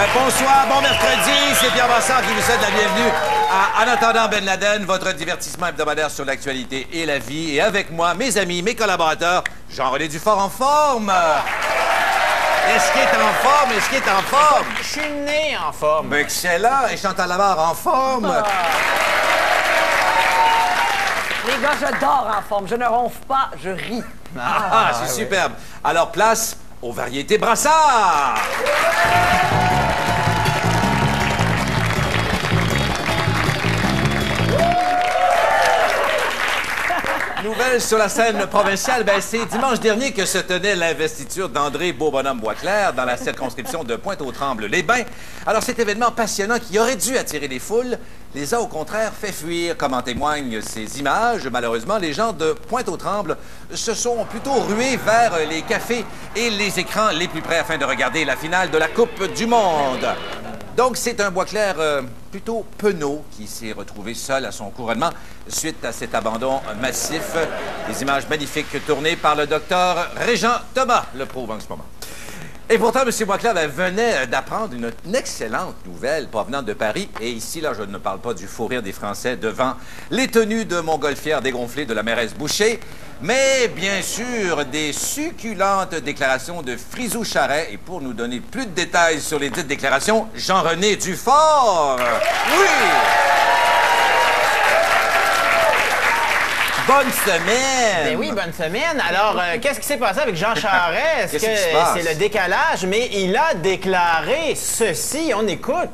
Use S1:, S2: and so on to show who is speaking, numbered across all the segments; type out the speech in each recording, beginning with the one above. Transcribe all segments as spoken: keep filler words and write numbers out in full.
S1: Ben, bonsoir, bon mercredi, c'est Pierre Brassard qui vous souhaite la bienvenue à En attendant Ben Laden, votre divertissement hebdomadaire sur l'actualité et la vie. Et avec moi, mes amis, mes collaborateurs, Jean-René Dufort en forme. Est-ce qu'il est en forme? Est-ce qu'il est en forme?
S2: Je suis né en forme.
S1: Ben, excellent. Et Chantal Labarre en forme.
S3: Ah. Les gars, je dors en forme. Je ne ronfle pas, je ris.
S1: Ah, ah c'est oui. Superbe. Alors, place aux variétés Brassard. Nouvelle sur la scène provinciale, ben c'est dimanche dernier que se tenait l'investiture d'André Beaubonhomme-Boisclair dans la circonscription de Pointe-aux-Trembles-les-Bains. Alors cet événement passionnant qui aurait dû attirer les foules les a au contraire fait fuir, comme en témoignent ces images. Malheureusement, les gens de Pointe-aux-Trembles se sont plutôt rués vers les cafés et les écrans les plus près afin de regarder la finale de la Coupe du Monde. Donc, c'est un Boisclair euh, plutôt penaud qui s'est retrouvé seul à son couronnement suite à cet abandon massif. Des images magnifiques tournées par le docteur Régent Thomas le prouve en ce moment. Et pourtant, M. Boisclair ben, venait d'apprendre une, une excellente nouvelle provenant de Paris. Et ici, là, je ne parle pas du fou rire des Français devant les tenues de montgolfière dégonflées de la mairesse Boucher, mais bien sûr des succulentes déclarations de Frisou Charret. Et pour nous donner plus de détails sur les dites déclarations, Jean-René Dufort. Oui! Bonne semaine!
S2: Ben oui, bonne semaine. Alors, euh, qu'est-ce qui s'est passé avec Jean Charest? Est-ce que c'est le décalage? Mais il a déclaré ceci. On écoute.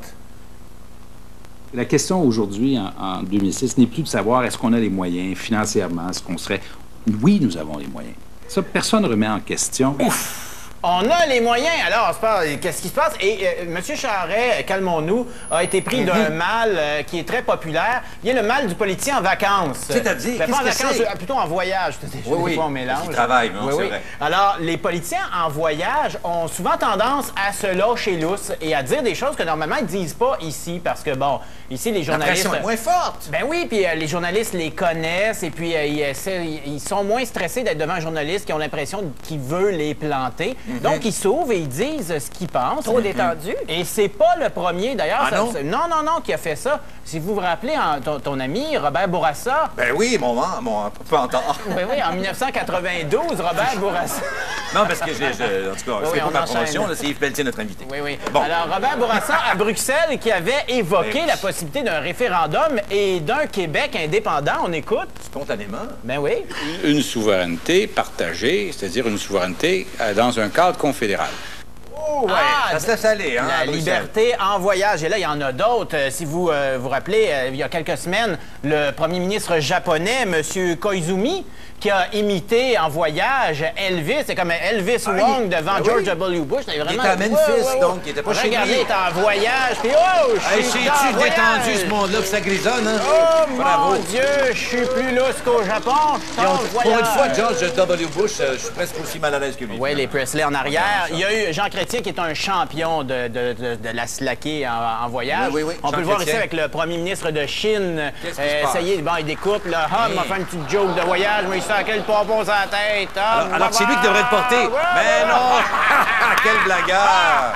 S4: La question aujourd'hui, en, en deux mille six, n'est plus de savoir est-ce qu'on a les moyens financièrement, est-ce qu'on serait... Oui, nous avons les moyens. Ça, personne ne remet en question.
S2: Ouf! On a les moyens. Alors, qu'est-ce qui se passe? Et euh, M. Charret, calmons-nous, a été pris d'un mal euh, qui est très populaire. Il y a le mal du politicien en vacances.
S1: C'est-à-dire,
S2: qu'est-ce
S1: pas en
S2: que
S1: vacances,
S2: c'est? Plutôt en voyage. Oui,
S1: oui,
S2: pas en mélange.
S1: Ils travaillent, non,
S2: oui,
S1: c'est
S2: oui.
S1: vrai.
S2: Alors, les politiciens en voyage ont souvent tendance à se lâcher lousse et à dire des choses que normalement ils disent pas ici parce que, bon, ici, les journalistes...
S1: La pression est moins forte.
S2: Ben oui, puis euh, les journalistes les connaissent et puis euh, ils, essaient, ils sont moins stressés d'être devant un journaliste qui ont l'impression qu'il veut les planter. Mm-hmm. Donc, ils s'ouvrent et ils disent ce qu'ils pensent.
S3: Trop détendu.
S2: Et c'est pas le premier, d'ailleurs.
S1: Ah non?
S2: non, non, non, qui a fait ça. Si vous vous rappelez, en, ton, ton ami Robert Bourassa...
S1: Ben oui, mon mon pantalon.
S2: Ben oui, en mille neuf cent quatre-vingt-douze, Robert Bourassa...
S1: Non, parce que, j'ai, je, en tout cas,
S2: oui,
S1: c'est pas ma promotion, c'est Yves Pelletier, notre invité.
S2: Oui, oui.
S1: Bon.
S2: Alors, Robert Bourassa, à Bruxelles, qui avait évoqué
S1: oui.
S2: la possibilité d'un référendum et d'un Québec indépendant. On écoute.
S1: Spontanément.
S2: Ben oui.
S5: Une souveraineté partagée, c'est-à-dire une souveraineté euh, dans un cadre confédéral.
S2: Oh, ouais.
S1: Ah, ça se laisse aller, hein?
S2: La liberté en voyage. Et là, il y en a d'autres. Euh, si vous euh, vous rappelez, euh, il y a quelques semaines, le premier ministre japonais, M. Koizumi, qui a imité en voyage Elvis. C'est comme Elvis ah, Wong il... devant ah, George oui. W. Bush.
S1: Il vraiment... était à Memphis, ouais, ouais, ouais. donc il était pas chez lui.
S2: Regardez, il était en voyage. Puis, oh, je suis
S1: hey,
S2: en voyage.
S1: détendu, ce monde-là, que ça grisonne, hein?
S2: Oh,
S1: bravo.
S2: Mon Dieu, je suis plus lousse qu'au Japon.
S1: On... Pour une fois, George W. Bush, euh, je suis presque aussi mal à l'aise que lui.
S2: Oui, les Presley en arrière. Il y a eu Jean Chrétien, qui est un champion de, de, de, de la slacker en, en voyage.
S1: Oui, oui, oui.
S2: On
S1: Jean
S2: peut le voir
S1: Chrétien.
S2: Ici avec le premier ministre de Chine.
S1: Euh,
S2: essayer, bon, il découpe, là, ah, il m'a fait une petite joke de voyage, mais il sait à quel pompon sur la tête. Ah,
S1: alors alors que c'est lui qui devrait le porter. Ouais, mais ouais. Non! Quel blagueur!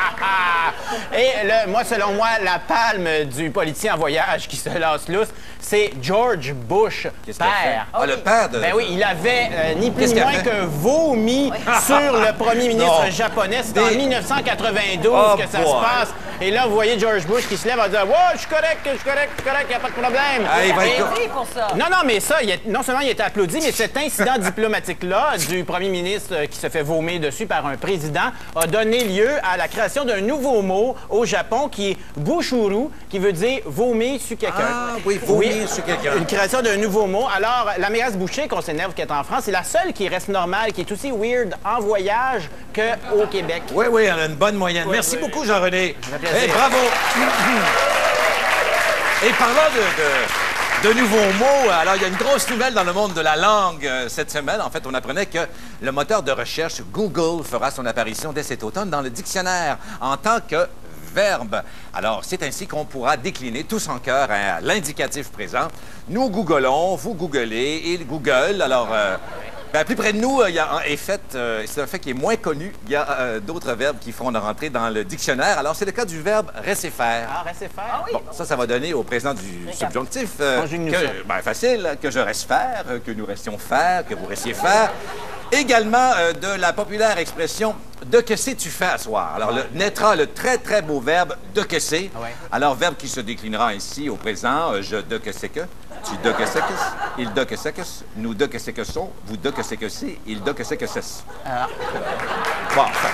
S2: Et le, moi, selon moi, la palme du politicien en voyage qui se lasse lousse, c'est George Bush, père.
S1: Ah, le père de...
S2: Ben oui, il avait euh, ni plus ni moins que vomi sur le premier ministre
S1: non.
S2: japonais. C'est en
S1: Des...
S2: mille neuf cent quatre-vingt-douze
S1: oh,
S2: que ça
S1: boy.
S2: se passe. Et là, vous voyez George Bush qui se lève en disant « Ouais, je suis correct, je suis correct, je suis correct, il n'y a pas de problème.
S1: Ah, » il va
S3: être
S1: Et...
S3: pour ça.
S2: Non, non, mais ça, il a, non seulement il a été applaudi, mais cet incident diplomatique-là du premier ministre qui se fait vomir dessus par un président a donné lieu à la création d'un nouveau mot au Japon qui est « bushuru », qui veut dire « vomir sur quelqu'un ».
S1: Ah oui, vomir oui, sur quelqu'un.
S2: Une création d'un nouveau mot. Alors, la mairesse Boucher, qu'on s'énerve, qui est en France, c'est la seule qui reste normale, qui est aussi weird en voyage qu'au Québec.
S1: Oui, oui, elle a une bonne moyenne.
S2: Oui,
S1: Merci
S2: oui.
S1: beaucoup, Jean-René.
S2: Hey,
S1: bravo! Et parlant de, de, de nouveaux mots, alors il y a une grosse nouvelle dans le monde de la langue euh, cette semaine. En fait, on apprenait que le moteur de recherche Google fera son apparition dès cet automne dans le dictionnaire en tant que verbe. Alors, c'est ainsi qu'on pourra décliner tous en cœur à l'indicatif présent. Nous googlons, vous googlez, il google. Alors, euh, Ben, plus près de nous, il y a un est fait, euh, c'est un fait qui est moins connu. Il y a euh, d'autres verbes qui feront leur entrée dans le dictionnaire. Alors, c'est le cas du verbe rester faire.
S2: Ah, restez faire.
S3: Ah oui.
S1: Bon, ça, ça va donner au présent du subjonctif euh,
S2: Conjugue-nous ça.
S1: que, ben, facile, que je reste faire, euh, que nous restions faire, que vous restiez faire. Également euh, de la populaire expression « de que sais-tu fait à soir ». Alors, le, naîtra le très, très beau verbe « de que c'est
S2: Ah ouais. ». Alors,
S1: verbe qui se déclinera ainsi au présent, euh, je de que c'est que, tu de que c'est que, il de que c'est que, nous de que c'est que sont, vous de que c'est que c'est, il de que c'est que c'est.
S2: Ah.
S1: Bon, ça.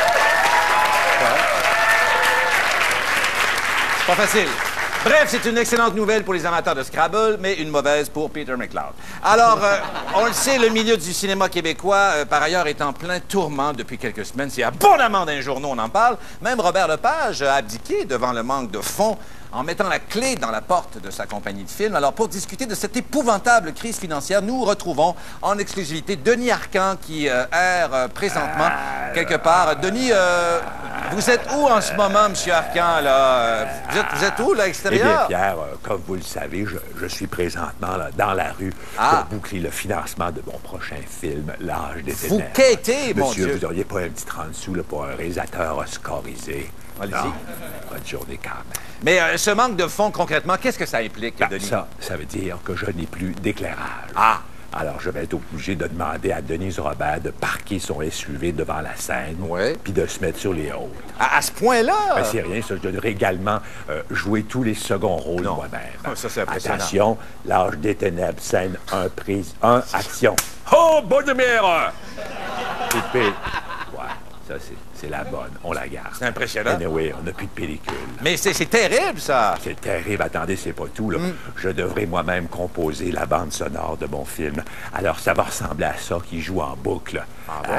S1: C'est pas facile. Bref, c'est une excellente nouvelle pour les amateurs de Scrabble, mais une mauvaise pour Peter McLeod. Alors, euh, on le sait, le milieu du cinéma québécois, euh, par ailleurs, est en plein tourment depuis quelques semaines. C'est abondamment dans les journaux, on en parle. Même Robert Lepage a abdiqué devant le manque de fonds en mettant la clé dans la porte de sa compagnie de films. Alors, pour discuter de cette épouvantable crise financière, nous retrouvons en exclusivité Denis Arcand, qui euh, erre euh, présentement quelque part. Denis, euh, vous êtes où en ce moment, M. Arcand, là? Euh, Vous êtes, vous êtes où, là,
S6: Eh
S1: extérieur?
S6: bien, Pierre, euh, comme vous le savez, je, je suis présentement là, dans la rue
S1: Ah.
S6: pour boucler le financement de mon prochain film, L'Âge des
S1: Vous
S6: Ténèbres.
S1: quêtez, mon
S6: Monsieur,
S1: Dieu.
S6: vous n'auriez pas un petit trente sous là, pour un réalisateur oscarisé?
S1: Allez-y.
S6: Non? Bonne journée quand même.
S1: Mais euh, ce manque de fonds, concrètement, qu'est-ce que ça implique,
S6: Ben,
S1: Denis?
S6: ça, ça veut dire que je n'ai plus d'éclairage.
S1: Ah!
S6: Alors, je vais être obligé de demander à Denise Robert de parquer son S U V devant la scène,
S1: Ouais.
S6: puis de se mettre sur les hautes.
S1: À, à ce point-là?
S6: Ben, c'est rien, ça. Je devrais également euh, jouer tous les seconds rôles
S1: Non.
S6: moi-même.
S1: Ah, ça, c'est impressionnant.
S6: Attention, L'Âge des Ténèbres, scène un, prise un, action. Oh, bonne lumière! Et puis, ouais, ça, c'est, c'est la bonne. On la garde.
S1: C'est impressionnant.
S6: Anyway, on n'a plus de pellicule.
S1: Mais c'est c'est terrible, ça!
S6: C'est terrible. Attendez, c'est pas tout, là. Je devrais moi-même composer la bande sonore de mon film. Alors, ça va ressembler à ça qui joue en boucle.
S1: Ah bon?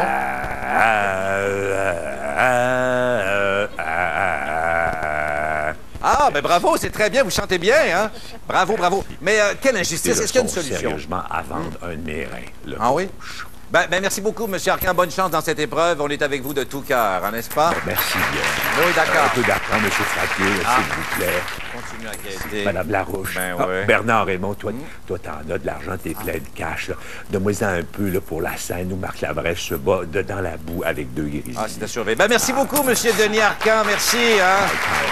S1: Ah, ben bravo, c'est très bien, vous chantez bien, hein? Bravo, bravo. Mais euh, quelle injustice, est-ce qu'il y a une solution?
S6: Sérieusement, à vendre un de mes reins. le
S1: Ah oui?
S6: gauche.
S1: Ben, ben merci beaucoup, M. Arcand. Bonne chance dans cette épreuve. On est avec vous de tout cœur, hein, n'est-ce pas?
S6: Merci bien.
S1: Oui, d'accord.
S6: Un peu d'argent, M. Frappier,
S1: Ah.
S6: s'il vous plaît.
S1: Continue à quêter.
S6: Madame Larouche.
S1: Ben
S6: Ah,
S1: ouais.
S6: Bernard Raymond, toi, toi, t'en as de l'argent, t'es plein de cash. là. Donne-moi-en un peu là, pour la scène où Marc Labrèche se bat dedans la boue avec deux grizzlies.
S1: Ah, c'est à surveiller. Ben merci beaucoup, M. Denis Arcand. Merci, hein?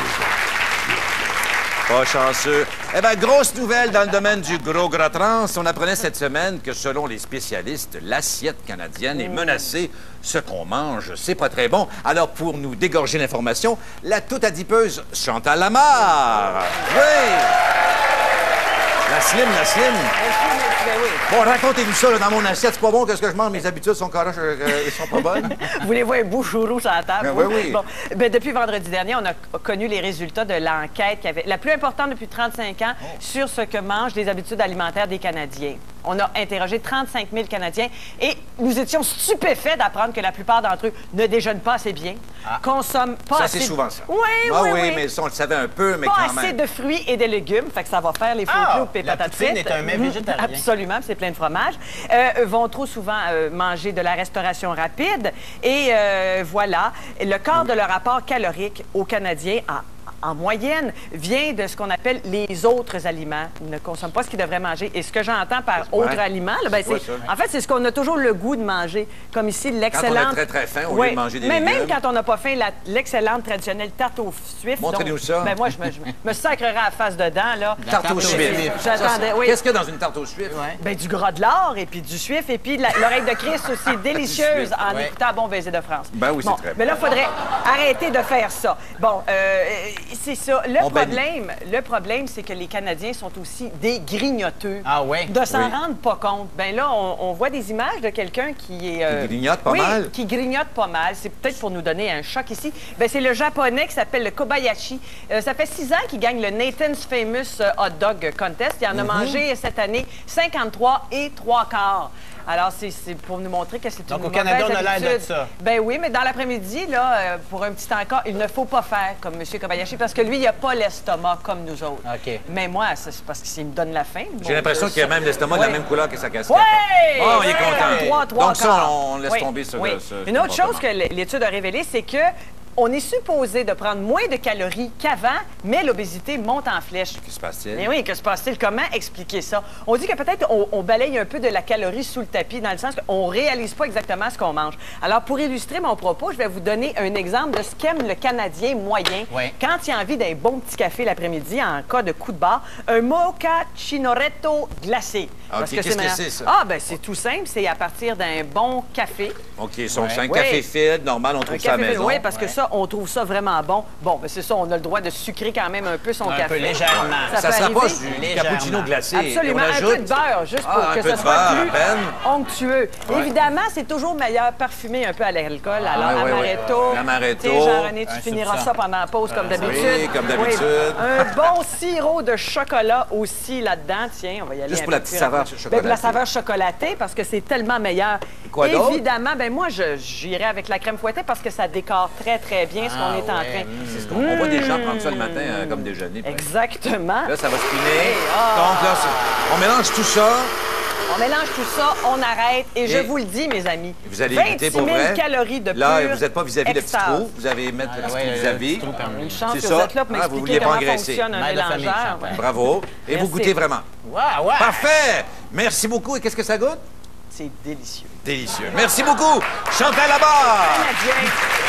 S1: Pas chanceux. Eh bien, grosse nouvelle dans le domaine du gros gras trans. On apprenait cette semaine que, selon les spécialistes, l'assiette canadienne est menacée. Ce qu'on mange, c'est pas très bon. Alors, pour nous dégorger l'information, la toute adipeuse Chantal Lamarre. Oui! La slim, la slim.
S3: Ben oui.
S1: Bon, racontez-nous ça, là, dans mon assiette. C'est pas bon, qu'est-ce que je mange? Mes habitudes sont correctes, euh, elles sont pas bonnes.
S3: Voulez-vous un bouchourou sur la table?
S1: Ben oui, oui.
S3: Bon, ben depuis vendredi dernier, on a connu les résultats de l'enquête qui avait la plus importante depuis trente-cinq ans
S1: Oh.
S3: sur ce que mangent les habitudes alimentaires des Canadiens. On a interrogé trente-cinq mille Canadiens et nous étions stupéfaits d'apprendre que la plupart d'entre eux ne déjeunent pas assez bien, consomment pas
S1: Ça,
S3: assez...
S1: c'est souvent ça.
S3: Oui,
S1: Ah
S3: oui,
S1: oui,
S3: oui.
S1: mais ça, on le savait un peu, mais
S3: Pas
S1: quand
S3: assez
S1: même.
S3: de fruits et de légumes, fait que ça va faire les fruits
S2: Ah,
S3: clous et
S2: la
S3: patates
S2: poutine
S3: frites.
S2: est un mets
S3: Mhm,
S2: végétarien.
S3: Absolument, puis c'est plein de fromage. Euh, vont trop souvent euh, manger de la restauration rapide. Et euh, voilà, le quart de leur rapport calorique aux Canadiens a en moyenne, vient de ce qu'on appelle les autres aliments. Ils ne consomment pas ce qu'ils devraient manger. Et ce que j'entends par autres aliments, là, ben,
S1: Ouais,
S3: c'est,
S1: ça.
S3: en fait, c'est ce qu'on a toujours le goût de manger. Comme ici, l'excellente...
S1: très, très faim, au lieu
S3: Oui,
S1: de manger des
S3: mais
S1: légumes.
S3: même quand on n'a pas faim, la- l'excellente traditionnelle tarte aux suifs.
S1: Montrez-nous
S3: donc,
S1: ça.
S3: Ben moi, je me, je me sacrerais à la face dedans, là.
S1: Tarte aux
S2: aux
S1: suifs.
S2: suifs.
S3: J'attendais,
S1: Ça,
S3: oui.
S1: Qu'est-ce qu'il y a dans une tarte aux suifs?
S3: Ben, du gras de lard et puis du suif et puis de la- l'oreille de Christ aussi délicieuse
S1: suif.
S3: en
S2: Ouais.
S3: écoutant Bon Baiser de France.
S1: Ben oui, c'est
S3: Bon,
S1: très bon.
S3: Mais là, il faudrait arrêter de faire ça. Bon, euh, c'est ça. Le
S1: On bannit.
S3: problème, le problème, c'est que les Canadiens sont aussi des grignoteux.
S2: Ah ouais?
S3: De s'en
S1: Oui.
S3: rendre pas compte. Ben là, on, on voit des images de quelqu'un qui est... euh,
S1: Qui grignote pas
S3: oui,
S1: mal.
S3: qui grignote pas mal. C'est peut-être pour nous donner un choc ici. Ben, c'est le Japonais qui s'appelle le Kobayashi. Euh, ça fait six ans qu'il gagne le Nathan's Famous euh, Hot Dog Contest. Il en
S1: Mhm.
S3: a mangé cette année cinquante-trois et trois quarts. Alors, c'est c'est pour nous montrer que c'est une
S2: Donc, au Canada,
S3: mauvaise
S2: on a l'air de
S3: habitude.
S2: ça.
S3: Ben oui, mais dans l'après-midi, là, euh, pour un petit encore, il ne faut pas faire comme M. Kobayashi parce que lui, il n'a pas l'estomac comme nous autres.
S2: OK.
S3: Mais moi, c'est c'est parce qu'il me donne la faim.
S1: J'ai l'impression qu'il y a même l'estomac de la
S3: Ouais.
S1: même couleur que sa casquette.
S3: Oui!
S1: Oh, il est content.
S3: Trois, trois
S1: Donc ça,
S3: quarts.
S1: on laisse
S3: Oui,
S1: tomber ce-
S3: oui.
S1: ce-
S3: Une autre
S1: ce
S3: chose que l'étude a révélé, c'est que On est supposé de prendre moins de calories qu'avant, mais l'obésité monte en flèche.
S1: Que se passe-t-il?
S3: Mais oui, que se passe-t-il? Comment expliquer ça? On dit que peut-être on, on balaye un peu de la calorie sous le tapis, dans le sens qu'on ne réalise pas exactement ce qu'on mange. Alors, pour illustrer mon propos, je vais vous donner un exemple de ce qu'aime le Canadien moyen
S2: Oui.
S3: quand il a envie d'un bon petit café l'après-midi en cas de coup de barre. Un mochaccinoretto glacé.
S1: Ah,
S3: Parce
S1: OK, qu'est-ce que
S3: maintenant-
S1: c'est, ça?
S3: Ah, ben c'est tout simple. C'est à partir d'un bon café.
S1: OK, son
S2: Ouais.
S1: un
S3: Oui.
S1: café filtre, normal, on trouve
S3: Un
S1: ça à la
S3: café,
S1: maison.
S3: oui, parce que ça, on trouve ça vraiment bon. Bon, ben c'est ça, on a le droit de sucrer quand même un peu son
S2: Un
S3: café.
S2: peu légèrement.
S1: Ça
S3: peut
S1: s'approche
S3: arriver.
S1: du
S2: Légèrement.
S1: cappuccino glacé.
S3: Absolument.
S1: Et on
S3: Un
S1: ajoute...
S3: peu de beurre, juste pour
S1: Ah, un
S3: que
S1: peu
S3: ça
S1: de
S3: soit
S1: beurre,
S3: plus
S1: à peine.
S3: onctueux.
S1: Ouais.
S3: Évidemment, c'est toujours meilleur parfumé un peu à l'alcool. Alors,
S1: ouais, ouais,
S3: amaretto.
S1: ouais. L'amaretto.
S3: Tu sais, Jean-René, tu
S2: Un
S3: finiras
S2: soupçon.
S3: ça pendant la pause, comme d'habitude.
S1: oui, comme d'habitude.
S3: Un bon sirop de chocolat aussi là-dedans. Tiens, on va y aller.
S1: Juste
S3: un
S1: pour
S3: peu
S1: la petite
S3: plus
S1: saveur
S3: rapide.
S1: chocolatée.
S3: Ben, pour la saveur chocolatée, parce que c'est tellement meilleur.
S1: Quoi d'autre?
S3: Évidemment, ben moi, je- j'irais avec la crème fouettée parce que ça décore très, très bien ce qu'on
S2: Ah,
S3: est en
S2: ouais.
S3: train.
S1: C'est ce qu'on- On voit des gens prendre ça le matin euh, comme déjeuner. puis
S3: Exactement.
S1: Là, ça va spinner.
S3: ah.
S1: Donc là, c'est- on mélange tout ça.
S3: On mélange tout ça, on arrête, et, je
S1: Et
S3: vous le dis, mes amis,
S1: Vous allez
S3: vingt-six
S1: goûter pour
S3: mille
S1: vrai.
S3: calories de
S1: Là,
S3: pur
S1: vous n'êtes pas vis-à-vis le petit
S3: extase.
S1: trou. Vous allez mettre le
S2: Ah,
S1: petit
S2: ouais,
S1: trou
S2: le
S1: vis-à-vis.
S2: petit trou permis.
S3: Une chance
S1: C'est
S3: que
S1: ça.
S3: vous êtes là pour
S1: Ah, vous
S3: m'expliquer
S1: vouliez pas
S3: comment
S1: engraisser.
S3: fonctionne un
S2: Mère de famille,
S3: mélangeur.
S2: Chantal.
S1: Bravo. Et
S3: Merci.
S1: vous goûtez vraiment.
S2: Ouais, ouais.
S1: Parfait. Merci beaucoup. Et qu'est-ce que ça goûte?
S3: C'est délicieux.
S1: Délicieux. Merci beaucoup. Chantal Labarre.
S3: Canadien.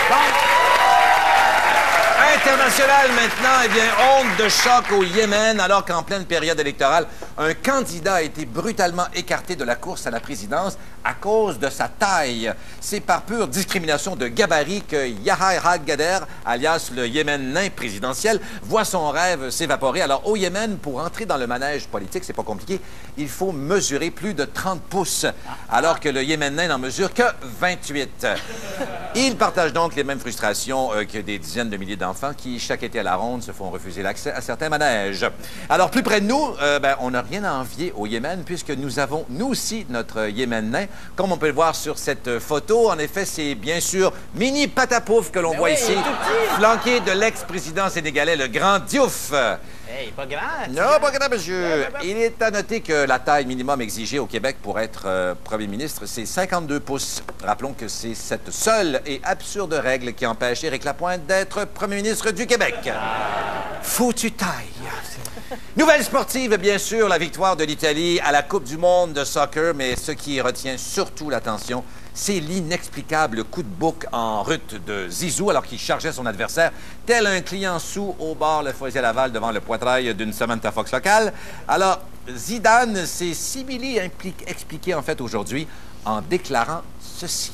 S1: International maintenant, eh bien, onde de choc au Yémen, alors qu'en pleine période électorale, un candidat a été brutalement écarté de la course à la présidence à cause de sa taille. C'est par pure discrimination de gabarit que Yahya Al-Gader, alias le Yémen nain présidentiel, voit son rêve s'évaporer. Alors, au Yémen, pour entrer dans le manège politique, c'est pas compliqué, il faut mesurer plus de trente pouces, alors que le Yémen nain n'en mesure que vingt-huit. Il partage donc les mêmes frustrations euh, que des dizaines de milliers d'enfants qui, chaque été à la ronde, se font refuser l'accès à certains manèges. Alors, plus près de nous, euh, ben, on n'a rien à envier au Yémen, puisque nous avons, nous aussi, notre Yémen nain, comme on peut le voir sur cette photo. En effet, c'est bien sûr Mini Patapouf que l'on
S2: Ben
S1: voit
S2: oui,
S1: ici,
S2: il est tout petit.
S1: flanqué de l'ex-président sénégalais, le grand Diouf.
S2: Hey, pas grand.
S1: Non, pas grave, monsieur. Il est à noter que la taille minimum exigée au Québec pour être euh, premier ministre, c'est cinquante-deux pouces. Rappelons que c'est cette seule et absurde règle qui empêche Éric Lapointe d'être premier ministre du Québec. Foutue taille. Nouvelle sportive, bien sûr, la victoire de l'Italie à la Coupe du monde de soccer, mais ce qui retient surtout l'attention, c'est l'inexplicable coup de bouc en rut de Zizou alors qu'il chargeait son adversaire, tel un client sous au bar Le Foisier-Laval devant le poitrail d'une Samantha Fox locale. Alors, Zidane s'est simili expliqué en fait aujourd'hui en déclarant ceci.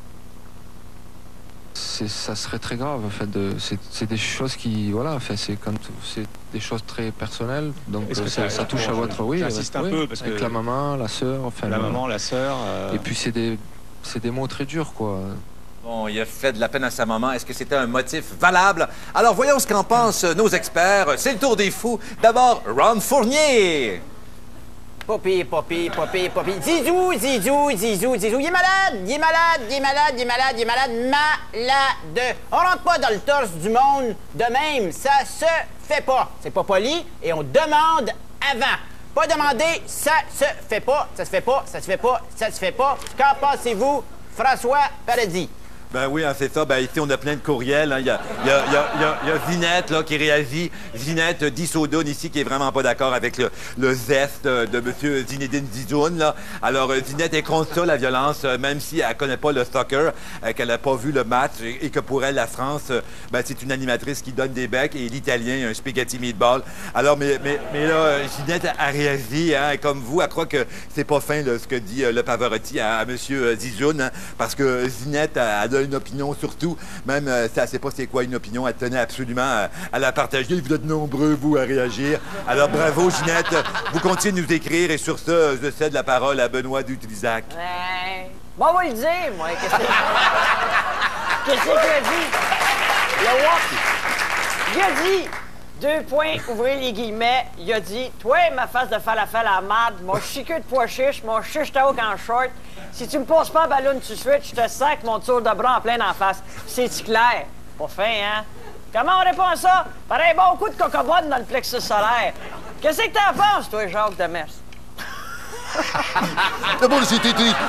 S7: C'est- ça serait très grave en fait de c'est c'est des choses qui voilà enfin c'est quand c'est des choses très personnelles donc
S5: Est-ce que
S7: ça,
S5: ça-
S7: ça touche à
S5: bon,
S7: votre oui
S5: j'insiste
S7: avec-
S5: un
S7: oui,
S5: peu, parce
S7: avec
S5: que-
S7: la maman la sœur enfin
S5: La
S7: voilà.
S5: maman, la sœur. euh,
S7: Et puis c'est des c'est des mots très durs quoi.
S1: Bon, il a fait de la peine à sa maman. Est-ce que c'était un motif valable? Alors, voyons ce qu'en pensent nos experts. C'est le tour des fous. D'abord, Ron Fournier.
S2: Poppy, Poppy, Poppy, Poppy. Zizou, Zizou, Zizou, Zizou. Il est malade, il est malade, il est malade, il est malade, il est malade, malade. On rentre pas dans le torse du monde de même. Ça se fait pas. C'est pas poli et on demande avant. Pas demander, ça se fait pas, ça se fait pas, ça se fait pas, ça se fait pas. Qu'en pensez-vous, François Paradis?
S1: Ben oui, hein, c'est ça. Ben ici, on a plein de courriels. hein. Il y, a, il y, a, il y, a, il y, a, il y a Zinette là, qui réagit. Zinette euh, Dissodoun ici qui est vraiment pas d'accord avec le, le zeste euh, de M. Zinedine Zizoun. Là. Alors, euh, Zinette est contre ça, la violence, euh, même si elle connaît pas le soccer, euh, qu'elle n'a pas vu le match et, et que pour elle, la France, euh, ben, c'est une animatrice qui donne des becs et l'Italien, un spaghetti meatball. Alors, mais, mais, mais là, euh, Zinette a réagi, hein, comme vous, elle croit que c'est pas fin là, ce que dit euh, le Pavarotti à, à M. Zizoun, hein, parce que Zinette a, a une opinion sur tout, même euh, si elle ne sait pas c'est quoi une opinion, elle tenait absolument à, à la partager. Vous êtes nombreux, vous, à réagir. Alors, bravo, Ginette. Vous continuez de nous écrire et sur ça, je cède la parole à Benoît Dutrisac.
S3: Ouais. Bon, on va le dire, moi. Qu'est-ce que Qu'est-ce qu'il a dit? Il a what? Il a dit, deux points, ouvrez les guillemets, il a dit, toi, ma face de falafel à la marde, mon chiqueux de pois chiche, mon chiche taouk en short, si tu me passes pas en ballon tout de suite, je te sac mon tour de bras en plein en face. C'est-tu clair? Pas fin, hein? Comment on répond à ça? Pareil, bon coup de cocobonne dans le plexus solaire. Qu'est-ce que t'en penses, toi, Jacques Demers?
S1: C'est bon, c'est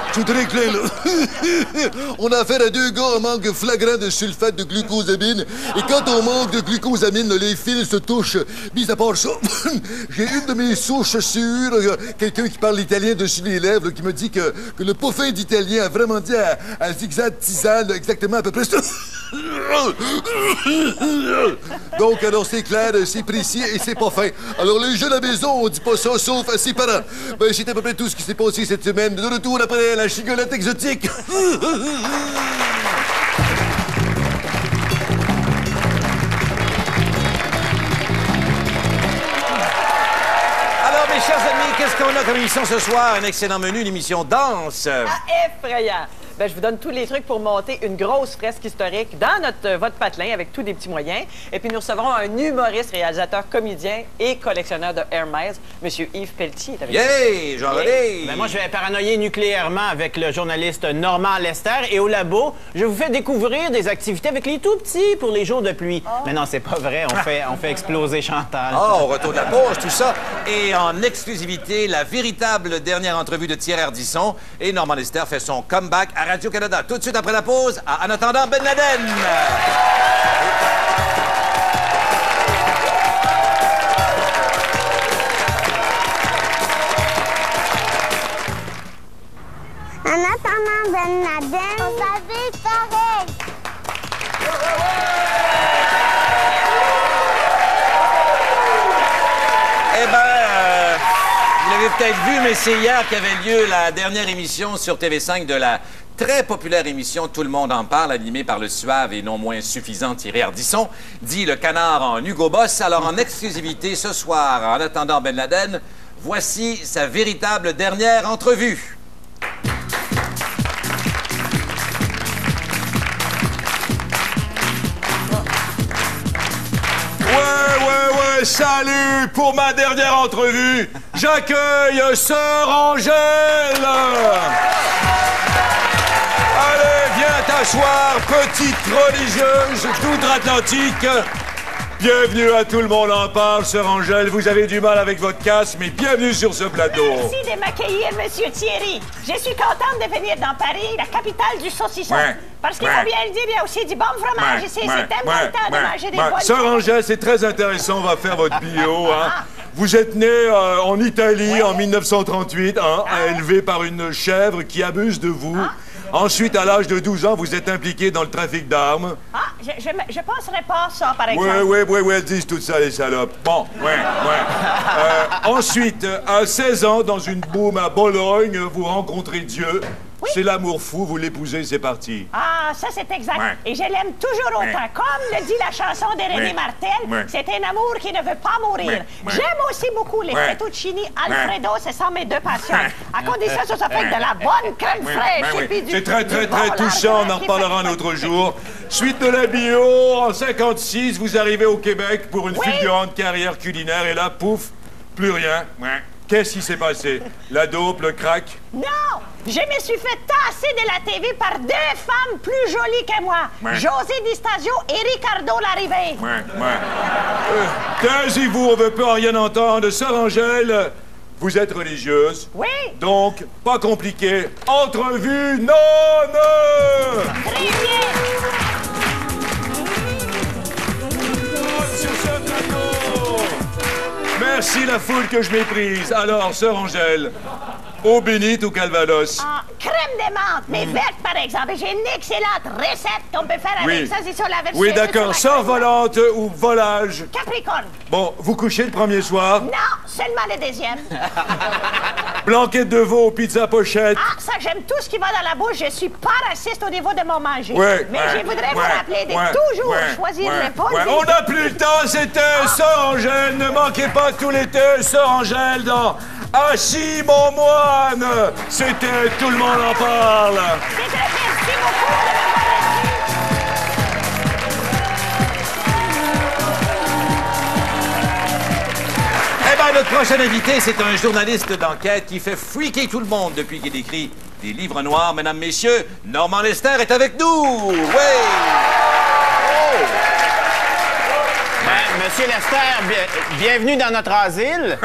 S8: C'est très clair, là. On a affaire à deux gars en manque flagrant de sulfate de glucosamine. Et quand on manque de glucosamine, les fils se touchent. Mis à part ça, j'ai une de mes souches sûres, euh, quelqu'un qui parle italien dessus les lèvres, là, qui me dit que, que le peaufin d'italien a vraiment dit à, à Zigzag Tisane exactement à peu près ça. Donc, alors, c'est clair, c'est précis et c'est pas fin. Alors, les jeunes à la maison, on dit pas ça, sauf à ses parents. Ben, c'est à peu près tout ce qui s'est passé cette semaine. De retour après la chigolette exotique.
S1: Alors, mes chers amis, qu'est-ce qu'on a comme émission ce soir? Un excellent menu, une émission danse.
S3: Ah, effrayant! Ben, je vous donne tous les trucs pour monter une grosse fresque historique dans notre euh, votre patelin avec tous des petits moyens. Et puis, nous recevrons un humoriste, réalisateur, comédien et collectionneur de Hermès, M. Yves Pelletier. Est avec
S1: Yay! Jean-René!
S2: Ben moi, je vais paranoïer nucléairement avec le journaliste Normand Lester. Et au labo, je vous fais découvrir des activités avec les tout-petits pour les jours de pluie. Oh. Mais non, c'est pas vrai. On fait, on fait exploser Chantal.
S1: Oh, au retour de la pause, tout ça. Et en exclusivité, la véritable dernière entrevue de Thierry Ardisson. Et Normand Lester fait son comeback à Radio-Canada. Tout de suite après la pause, à En attendant Ben Laden.
S9: En attendant Ben Laden, on s'habille pareil.
S1: Eh ben, euh, vous l'avez peut-être vu, mais c'est hier qu'avait lieu la dernière émission sur T V cinq de la très populaire émission Tout le monde en parle, animée par le suave et non moins suffisant Thierry Ardisson, dit le canard en Hugo Boss. Alors, en exclusivité ce soir, en attendant Ben Laden, voici sa véritable dernière entrevue.
S10: Ouais, ouais, ouais, salut! Pour ma dernière entrevue, j'accueille Sœur Angèle! Allez, viens t'asseoir, petite religieuse d'outre-Atlantique. Bienvenue à Tout le monde en parle, Sœur Angèle. Vous avez du mal avec votre casse, mais bienvenue sur ce plateau.
S11: Merci de m'accueillir, Monsieur Thierry. Je suis contente de venir dans Paris, la capitale du saucisson.
S10: Ouais.
S11: Parce qu'il
S10: Ouais.
S11: faut bien le dire, il y a aussi du bon fromage.
S10: Ouais,
S11: C'est
S10: ouais,
S11: c'est important
S10: ouais,
S11: de
S10: ouais,
S11: manger des
S10: ouais.
S11: bonnes
S10: Sœur Angèle, c'est très intéressant. On va faire votre bio. Hein. Vous êtes né euh, en Italie
S11: Ouais.
S10: en mille neuf cent trente-huit, hein,
S11: Ah.
S10: élevé par une chèvre qui abuse de vous.
S11: Ah.
S10: Ensuite, à l'âge de douze ans, vous êtes impliqué dans le trafic d'armes.
S11: Ah, je, je, me- je penserais pas à ça, par exemple.
S10: Ouais, ouais, ouais, ouais, elles disent tout ça, les salopes. Bon, ouais, ouais. Euh, ensuite, à seize ans, dans une boum à Bologne, vous rencontrez Dieu.
S11: Oui.
S10: C'est l'amour fou, vous l'épousez, c'est parti.
S11: Ah, ça, c'est exact.
S10: Ouais.
S11: Et je l'aime toujours autant.
S10: Ouais.
S11: Comme le dit la chanson de Rémi
S10: Ouais.
S11: Martel,
S10: Ouais.
S11: c'est un amour qui ne veut pas mourir.
S10: Ouais. Ouais.
S11: J'aime aussi beaucoup les
S10: Ouais.
S11: fettuccini Alfredo, ce sont mes deux passions. À condition que ça soit fait
S10: Ouais.
S11: de la bonne crème
S10: Ouais,
S11: fraîche
S10: ouais,
S11: et puis
S10: ouais.
S11: du
S10: C'est très,
S11: du
S10: très,
S11: bon
S10: très touchant. On
S11: lardon
S10: en
S11: qui
S10: reparlera un
S11: fait-
S10: autre jour. Suite de la bio, en cinquante-six, vous arrivez au Québec pour une
S11: Oui.
S10: fulgurante carrière culinaire. Et là, pouf, plus rien. Ouais. Qu'est-ce qui s'est passé? La dope, le crack?
S11: Non! Je me suis fait tasser de la T V par deux femmes plus jolies que moi.
S10: Ouais.
S11: José Di Stasio et Ricardo Larrivée.
S10: Ouais, ouais. Euh, taisez-vous, on veut pas rien entendre. Sœur Angèle, vous êtes religieuse.
S11: Oui?
S10: Donc, pas compliqué. Entrevue, non, non!
S11: Très bien!
S10: Sur ce plateau. Merci la foule que je méprise. Alors, Sœur Angèle, eau bénite ou Calvados?
S11: Ah, crème de menthe, mais verte, par exemple. J'ai une excellente recette qu'on peut faire avec
S10: Oui.
S11: ça. C'est sur la version.
S10: Oui, d'accord. Sœur volante ou volage?
S11: Capricorne.
S10: Bon, vous couchez le premier soir.
S11: Non, seulement le deuxième.
S10: Blanquette de veau, pizza pochette.
S11: Ah, ça, j'aime tout ce qui va dans la bouche. Je suis pas raciste au niveau de mon manger.
S10: Ouais,
S11: Mais
S10: ouais,
S11: je voudrais vous
S10: ouais,
S11: rappeler de
S10: ouais,
S11: toujours
S10: ouais,
S11: choisir
S10: ouais,
S11: les bonnes
S10: ouais. On n'a plus le temps, c'était Sœur Angèle. Ne manquez pas tout l'été, Sœur Angèle dans Achille mon moine. C'était Tout le monde en parle.
S11: C'est très bien. Merci beaucoup de m'avoir
S1: Eh bien, notre prochain invité, c'est un journaliste d'enquête qui fait freaker tout le monde depuis qu'il écrit des livres noirs. Mesdames, messieurs, Normand Lester est avec nous. Oui!
S2: Ben, Monsieur Lester, bien- bienvenue dans notre asile.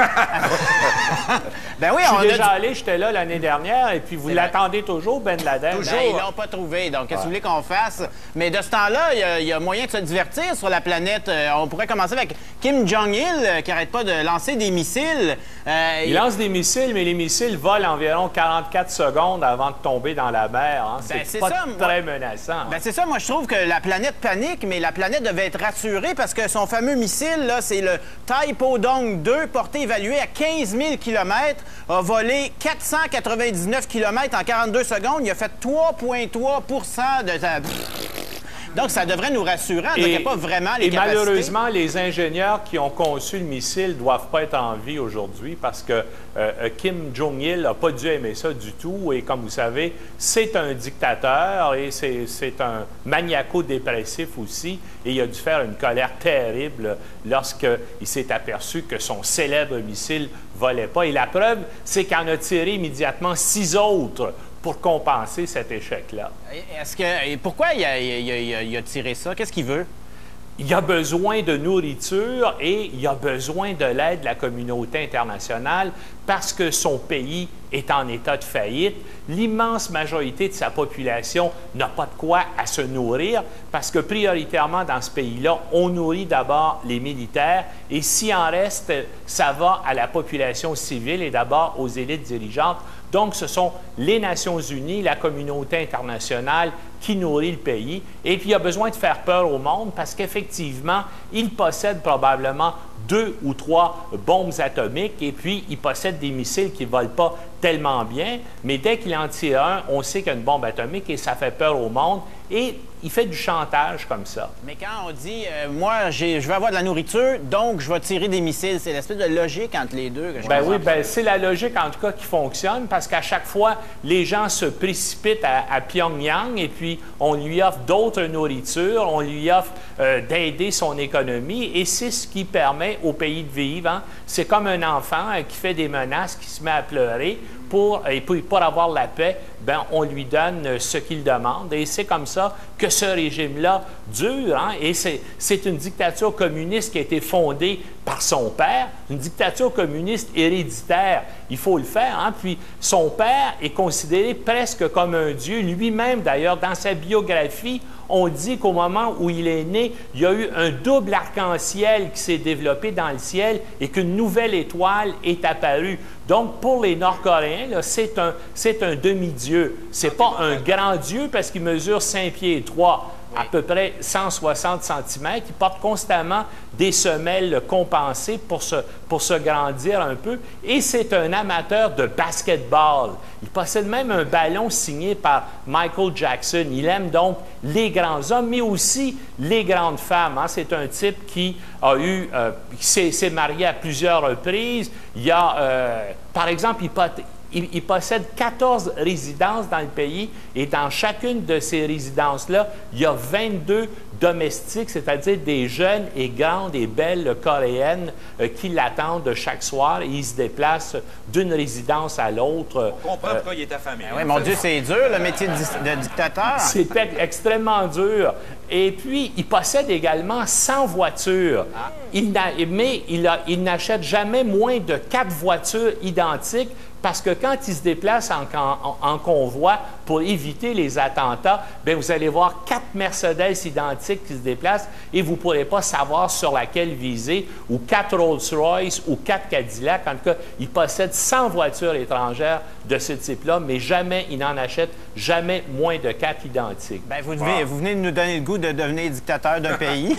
S2: Ben oui,
S12: Je suis
S2: on
S12: déjà
S2: a...
S12: allé, j'étais là l'année dernière, et puis vous l'attendez toujours, Ben Laden.
S2: Ben, ils l'ont pas trouvé, donc qu'est-ce que vous voulez qu'on fasse? Mais de ce temps-là, il y a- il y, a moyen de se divertir sur la planète. Euh, on pourrait commencer avec Kim Jong-il, euh, qui arrête pas de lancer des missiles. Euh,
S12: Il lance des missiles, mais les missiles volent environ quarante-quatre secondes avant de tomber dans la mer. Hein.
S2: Ben,
S12: C'est
S2: c'est
S12: pas
S2: ça,
S12: très
S2: moi-
S12: menaçant.
S2: Ben, c'est ça, moi je trouve que la planète panique, mais la planète devait être rassurée parce que son fameux missile, là, c'est le Taepodong deux, porté évalué à quinze mille kilomètres, a volé quatre cent quatre-vingt-dix-neuf kilomètres en quarante-deux secondes. Il a fait trois virgule trois pour cent de sa... Donc, ça devrait nous rassurer. On n'a pas vraiment les
S12: et
S2: capacités.
S12: malheureusement, les ingénieurs qui ont conçu le missile ne doivent pas être en vie aujourd'hui parce que euh, Kim Jong-il n'a pas dû aimer ça du tout. Et comme vous savez, c'est un dictateur et c'est c'est un maniaco-dépressif aussi. Et il a dû faire une colère terrible lorsqu'il s'est aperçu que son célèbre missile ne volait pas. Et la preuve, c'est qu'il en a tiré immédiatement six autres pour compenser cet échec-là.
S2: Est-ce que... et pourquoi il a, il a- il a- il a tiré ça? Qu'est-ce qu'il veut?
S12: Il a besoin de nourriture et il a besoin de l'aide de la communauté internationale parce que son pays est en état de faillite. L'immense majorité de sa population n'a pas de quoi à se nourrir parce que prioritairement dans ce pays-là, on nourrit d'abord les militaires et s'il en reste, ça va à la population civile et d'abord aux élites dirigeantes. Donc, ce sont les Nations unies, la communauté internationale qui nourrit le pays. Et puis, il a besoin de faire peur au monde parce qu'effectivement, il possède probablement deux ou trois bombes atomiques et puis il possède des missiles qui ne volent pas tellement bien. Mais dès qu'il en tire un, on sait qu'il y a une bombe atomique et ça fait peur au monde. Et il fait du chantage comme ça.
S2: Mais quand on dit, euh, moi, j'ai- je veux avoir de la nourriture, donc je vais tirer des missiles, c'est l'espèce de logique entre les deux que je
S12: Ben
S2: comprends
S12: oui,
S2: pas.
S12: ben c'est la logique en tout cas qui fonctionne parce qu'à chaque fois, les gens se précipitent à, à Pyongyang et puis on lui offre d'autres nourritures, on lui offre euh, d'aider son économie et c'est ce qui permet au pays de vivre. Hein. C'est comme un enfant euh, qui fait des menaces, qui se met à pleurer. Pour, et pour, pour avoir la paix, ben, on lui donne euh, ce qu'il demande. Et c'est comme ça que ce régime-là dure. Hein? Et c'est c'est une dictature communiste qui a été fondée par son père, une dictature communiste héréditaire, il faut le faire. Hein? Puis son père est considéré presque comme un dieu. Lui-même, d'ailleurs, dans sa biographie, on dit qu'au moment où il est né, il y a eu un double arc-en-ciel qui s'est développé dans le ciel et qu'une nouvelle étoile est apparue. Donc, pour les Nord-Coréens, là, c'est un, c'est un demi-dieu. C'est pas un grand dieu parce qu'il mesure cinq pieds et trois, à peu près cent soixante centimètres. Il porte constamment des semelles compensées pour se, pour se grandir un peu. Et c'est un amateur de basketball. Il possède même un ballon signé par Michael Jackson. Il aime donc les grands hommes, mais aussi les grandes femmes. Hein. C'est un type qui a eu, euh, qui s'est, s'est marié à plusieurs reprises. Il y a, euh, par exemple, il pot- Il, il possède quatorze résidences dans le pays et dans chacune de ces résidences-là, il y a vingt-deux domestiques, c'est-à-dire des jeunes et grandes et belles coréennes euh, qui l'attendent chaque soir et il se déplace d'une résidence à l'autre.
S1: On comprend pourquoi il est affamé.
S2: Oui, mon Dieu, c'est dur, le métier de, dis- de dictateur.
S12: C'est ex- extrêmement dur. Et puis, il possède également cent voitures. Il n'a- mais il, a- il n'achète jamais moins de quatre voitures identiques parce que quand il se déplace en, en- en convoi pour éviter les attentats, bien, vous allez voir quatre Mercedes identiques qui se déplacent et vous ne pourrez pas savoir sur laquelle viser, ou quatre Rolls-Royce ou quatre Cadillac. En tout cas, il possède cent voitures étrangères de ce type-là, mais jamais, il n'en achète jamais moins de quatre identiques.
S2: Ben, vous, devez- vous venez de nous donner le goût de devenir dictateur d'un pays.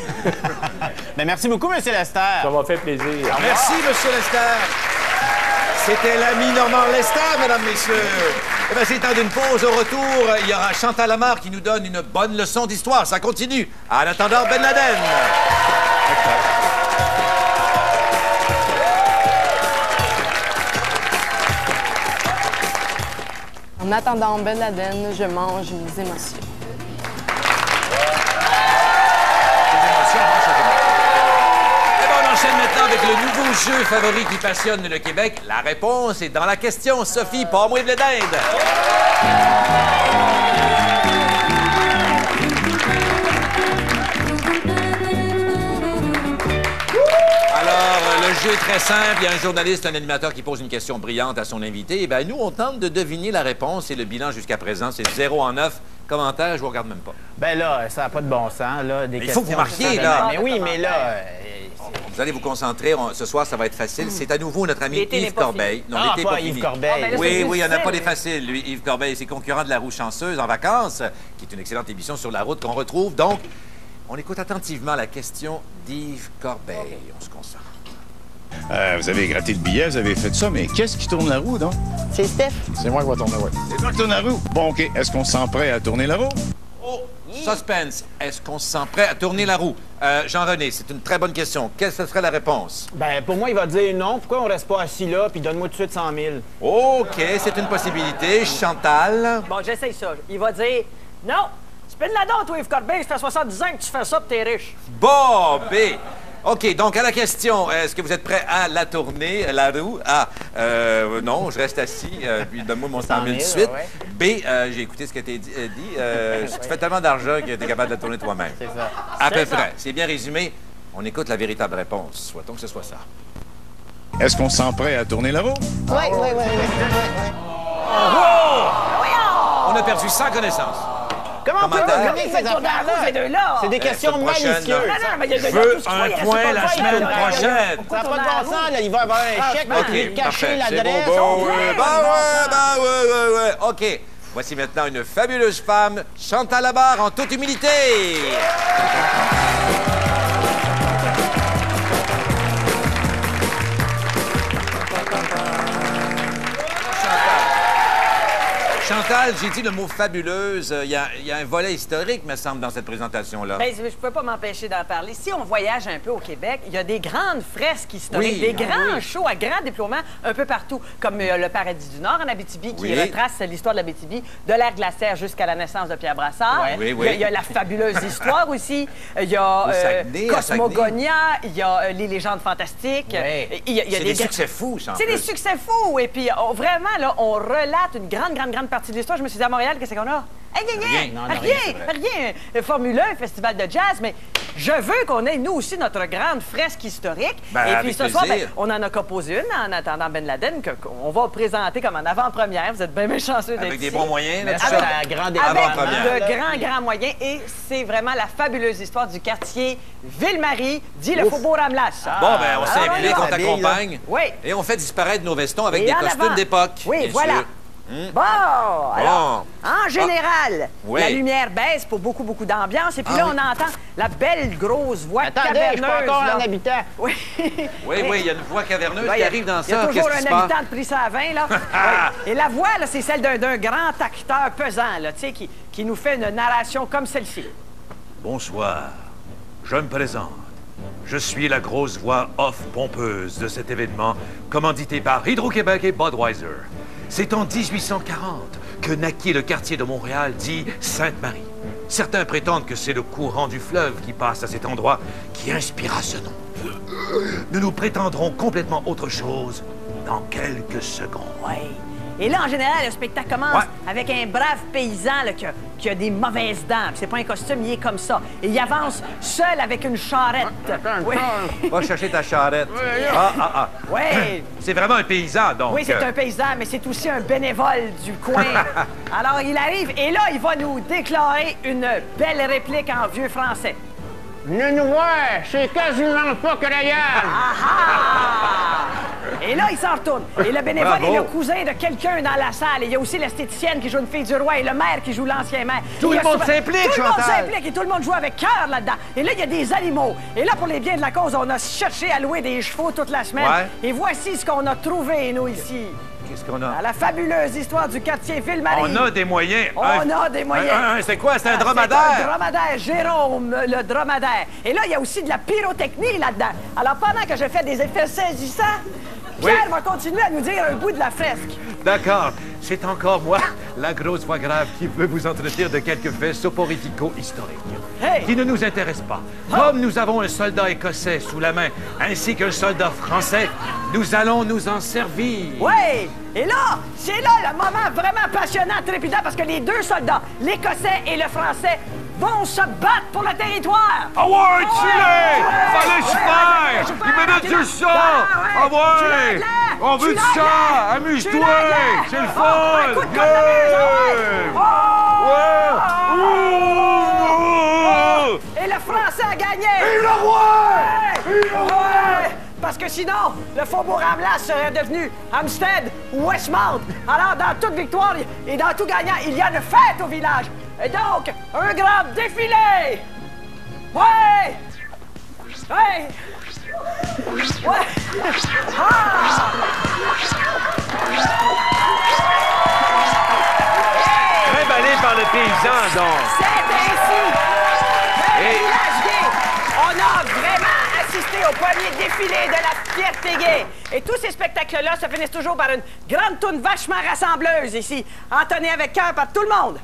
S2: Ben, merci beaucoup, M. Lester.
S12: Ça m'a fait plaisir.
S1: Merci, M. Lester. C'était l'ami Normand Lester, mesdames, messieurs. Eh bien, c'est temps d'une pause. Au retour, il y aura Chantal Lamarre qui nous donne une bonne leçon d'histoire. Ça continue. En attendant, Ben Laden.
S13: En attendant Ben Laden, je mange mes émotions.
S1: Eh bien, on enchaîne maintenant avec le nouveau jeu favori qui passionne le Québec. La réponse est dans la question. Sophie, pas moi de dinde. jeu est très simple. Il y a un journaliste, un animateur qui pose une question brillante à son invité. Et bien, nous, on tente de deviner la réponse. Et le bilan jusqu'à présent, c'est zéro en neuf. Commentaire, je vous regarde même pas.
S2: Ben là, ça n'a pas de bon sens, là. Des
S1: mais il faut que vous
S2: questions,
S1: marquiez,
S2: ça,
S1: là.
S2: Mais oui, mais là... euh,
S1: Vous allez vous concentrer. On- ce soir, ça va être facile. C'est à nouveau notre ami
S3: L'été n'est
S1: Yves
S3: pas
S1: Corbeil.
S3: fini.
S1: Non,
S2: Ah,
S1: l'été
S2: pas
S1: pas
S2: Yves
S1: fini.
S2: Corbeil.
S3: Ah, ben là,
S1: Oui,
S3: c'est
S1: oui, il n'y en a pas des
S3: difficile.
S1: faciles, lui. Yves Corbeil, c'est concurrent de La Roue chanceuse en vacances, qui est une excellente émission sur la route qu'on retrouve. Donc, on écoute attentivement la question d'Yves Corbeil. On se concentre.
S14: Euh, vous avez gratté le billet, vous avez fait ça, mais qu'est-ce qui tourne la roue, donc?
S15: C'est Steph.
S14: C'est moi qui vais tourner la roue. C'est toi qui tourne la roue? Bon, OK. Est-ce qu'on se sent prêt à tourner la roue?
S1: Oh, suspense. Est-ce qu'on se sent prêt à tourner la roue? Euh, Jean-René, c'est une très bonne question. Quelle serait la réponse?
S2: Ben, pour moi, il va dire non. Pourquoi on reste pas assis là, puis donne-moi tout de suite cent mille?
S1: OK, c'est une possibilité. Chantal?
S15: Bon, j'essaye ça. Il va dire non. Spin la dent, toi, Yves Corbeil. Ça fait soixante-dix ans que tu fais ça, puis t'es riche.
S1: Bon, B. OK, donc à la question, est-ce que vous êtes prêt à la tourner, la roue? Ah, euh, non, je reste assis, euh, puis donne-moi mon cent mille tout de suite.
S2: ouais.
S1: B, euh, j'ai écouté ce que tu as dit. euh, dit, euh, tu fais tellement d'argent que tu es capable de la tourner toi-même.
S2: C'est ça.
S1: À peu
S15: C'est ça.
S1: près. C'est bien résumé. On écoute la véritable réponse. Souhaitons que ce soit ça.
S14: Est-ce qu'on se sent prêt à tourner la roue?
S15: Oui, oui, oui, oui.
S1: On a perdu sans connaissance.
S2: Comment on peut
S1: Commentaire?
S2: gagner ces affaires-là? C'est des questions
S1: semaine prochaine,
S2: malicieuses.
S1: là.
S15: Non, non, mais il y a
S1: Je
S15: il y a
S1: veux
S15: tout ce qu'il
S1: un
S15: faut, il reste
S1: point
S15: pas
S1: la
S15: le
S1: semaine
S15: là.
S1: prochaine.
S2: Ça n'a pas de bon sens, là. Il va y avoir un chèque, là,
S1: OK,
S2: qui va cacher
S1: parfait. C'est
S2: l'adresse.
S1: bon,
S2: on
S1: bon,
S2: fait.
S1: oui, bah ouais, bah ouais, ouais, ouais. OK. Voici maintenant une fabuleuse femme, Chantal Labarre, en toute humilité. Chantal, j'ai dit le mot fabuleuse. Il y, a- il y a un volet historique, me semble, dans cette présentation-là.
S3: Ben, je ne peux pas m'empêcher d'en parler. Si on voyage un peu au Québec, il y a des grandes fresques historiques,
S1: Oui.
S3: des grands shows à grand déploiement un peu partout, comme euh, le Paradis du Nord en Abitibi, qui
S1: Oui.
S3: retrace l'histoire de l'Abitibi, de l'ère glaciaire jusqu'à la naissance de Pierre Brassard.
S1: Ouais. Oui,
S3: Il,
S1: oui.
S3: y a, il y a la fabuleuse histoire aussi. Il y a
S1: Au
S3: euh,
S1: Saguenay, à
S3: Cosmogonia, il y a euh, les légendes fantastiques.
S2: Oui.
S3: Il y a, il y a
S1: C'est des
S3: gra-
S1: succès fous, ça, en
S3: C'est des
S1: plus.
S3: succès fous. Et puis, on- vraiment, là, on relate une grande, grande, grande partie de l'histoire. Je me suis dit, à Montréal, qu'est-ce qu'on a? Hey, rien,
S1: Rien.
S3: rien,
S2: Non, non,
S3: rien,
S2: rien, c'est vrai.
S3: rien. Euh, Formule un, festival de jazz, mais je veux qu'on ait, nous aussi, notre grande fresque historique.
S1: Ben,
S3: Et puis,
S1: avec
S3: ce soir, ben,
S1: plaisir.
S3: on en a composé une en attendant Ben Laden, que- qu'on va présenter comme en avant-première. Vous êtes bien, bien chanceux d'être
S1: Avec des
S3: ici.
S1: bons moyens, là,
S2: Mais
S1: tout
S2: avec
S1: ça.
S2: la grande
S3: Avec
S1: Avant-première.
S3: de grands, grands moyens. Et c'est vraiment la fabuleuse histoire du quartier Ville-Marie, dit le Faubourg Ramlas.
S1: Bon, ben, on
S3: Ah,
S1: s'implique,
S3: voilà.
S1: on t'accompagne.
S3: Oui.
S1: Et on fait disparaître nos vestons avec
S3: Et
S1: des
S3: en
S1: costumes
S3: avant.
S1: d'époque.
S3: Oui,
S1: bien
S3: voilà.
S1: sûr.
S3: Bon, alors, en général,
S1: oui.
S3: la lumière baisse pour beaucoup, beaucoup d'ambiance. Et puis
S1: Ah
S3: là,
S1: oui.
S3: on entend la belle grosse voix
S2: Attendez, je
S3: caverneuse.
S2: suis pas encore
S3: là.
S2: un habitant.
S3: Oui.
S1: Oui, oui, il y a une voix caverneuse
S3: Ben,
S1: qui
S3: il y a-
S1: arrive dans
S3: Il y a
S1: ça.
S3: toujours
S1: Qu'est-ce qui
S3: un
S1: se passe?
S3: habitant de Prissa à vin, là. Oui. Et la voix, là, c'est celle d'un d'un grand acteur pesant, là, tu sais, qui, qui nous fait une narration comme celle-ci.
S10: Bonsoir. Je me présente. Je suis la grosse voix off pompeuse de cet événement, commandité par Hydro-Québec et Budweiser. C'est en dix-huit cent quarante que naquit le quartier de Montréal dit Sainte-Marie. Certains prétendent que c'est le courant du fleuve qui passe à cet endroit qui inspira ce nom. Nous nous prétendrons complètement autre chose dans quelques secondes.
S3: Oui. Et là, en général, le spectacle commence
S10: Ouais.
S3: avec un brave paysan là, qui, a, qui a des mauvaises dents. Puis c'est pas un costume, il est comme ça. Et il avance seul avec une charrette. Oui.
S1: Va chercher ta charrette. Ah, ah, ah.
S3: Oui.
S10: C'est vraiment un paysan, donc.
S3: Oui, c'est
S10: euh,
S3: un paysan, mais c'est aussi un bénévole du coin. Alors, il arrive et là, il va nous déclarer une belle réplique en vieux français.
S2: Venez nous voir, c'est quasiment pas croyable.
S3: Ah ah! Et là, il s'en retourne. Et le bénévole
S1: Bravo.
S3: est le cousin de quelqu'un dans la salle. Et il y a aussi l'esthéticienne qui joue une fille du roi et le maire qui joue l'ancien maire.
S1: Tout
S3: Et il y
S1: le
S3: a
S1: monde s'implique,
S3: Tout le monde
S1: Chantal.
S3: s'implique et tout le monde joue avec cœur là-dedans. Et là, il y a des animaux. Et là, pour les biens de la cause, on a cherché à louer des chevaux toute la semaine.
S1: Ouais.
S3: Et voici ce qu'on a trouvé, nous, ici.
S1: Qu'est-ce qu'on
S3: À
S1: a?
S3: la fabuleuse histoire du quartier Ville-Marie.
S10: On a des moyens.
S3: On
S10: Un-
S3: a des moyens.
S10: un- un- c'est quoi? C'est un
S3: Ah,
S10: dromadaire?
S3: C'est un dromadaire, Jérôme, le dromadaire. Et là, il y a aussi de la pyrotechnie là-dedans. Alors, pendant que je fais des effets saisissants, Pierre
S10: Oui.
S3: va continuer à nous dire un bout de la fresque.
S10: D'accord. C'est encore moi, la grosse voix grave, qui peut vous entretenir de quelques faits soporifico-historiques.
S3: Hey!
S10: Qui ne nous intéressent pas. Comme nous avons un soldat écossais sous la main, ainsi qu'un soldat français, nous allons nous en servir.
S3: Oui! Et là, c'est là le moment vraiment passionnant, trépidant, parce que les deux soldats, l'Écossais et le Français, vont se battre pour le territoire.
S10: Ah ouais,
S3: Ouais!
S10: tu l'es! Fallait se
S3: Ouais,
S10: faire!
S3: fallait se
S10: Il me mettre du sang! Ah ouais! On veut du sang! Amuse-toi! C'est le fun!
S15: Et le Français a gagné!
S10: Et le roi!
S15: Et le roi! Parce que sinon, le faubourg Amblas serait devenu Hampstead ou Westmount. Alors, dans toute victoire et dans tout gagnant, il y a une fête au village. Et donc, un grand défilé! Ouais! Ouais! Ouais! Ah!
S10: Trimballé par le paysan, donc.
S15: C'est ainsi! Le
S10: Et-
S15: village gay, on a vraiment assisté au premier défilé de la fierté gay. Et tous ces spectacles-là se finissent toujours par une grande toune vachement rassembleuse ici, entonnée avec cœur par tout le monde.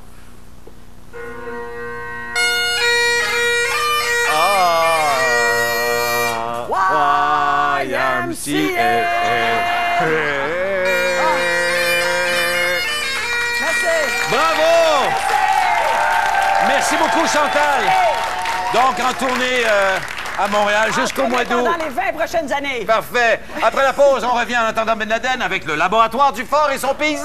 S10: Ah, Y M C A.
S15: Merci.
S1: Bravo! Merci beaucoup, Chantal. Donc, en tournée euh, à Montréal jusqu'au mois d'août.
S15: Pendant les vingt prochaines années.
S1: Parfait. Après la pause, on revient en attendant Ben Laden avec le laboratoire du fort et son paysan.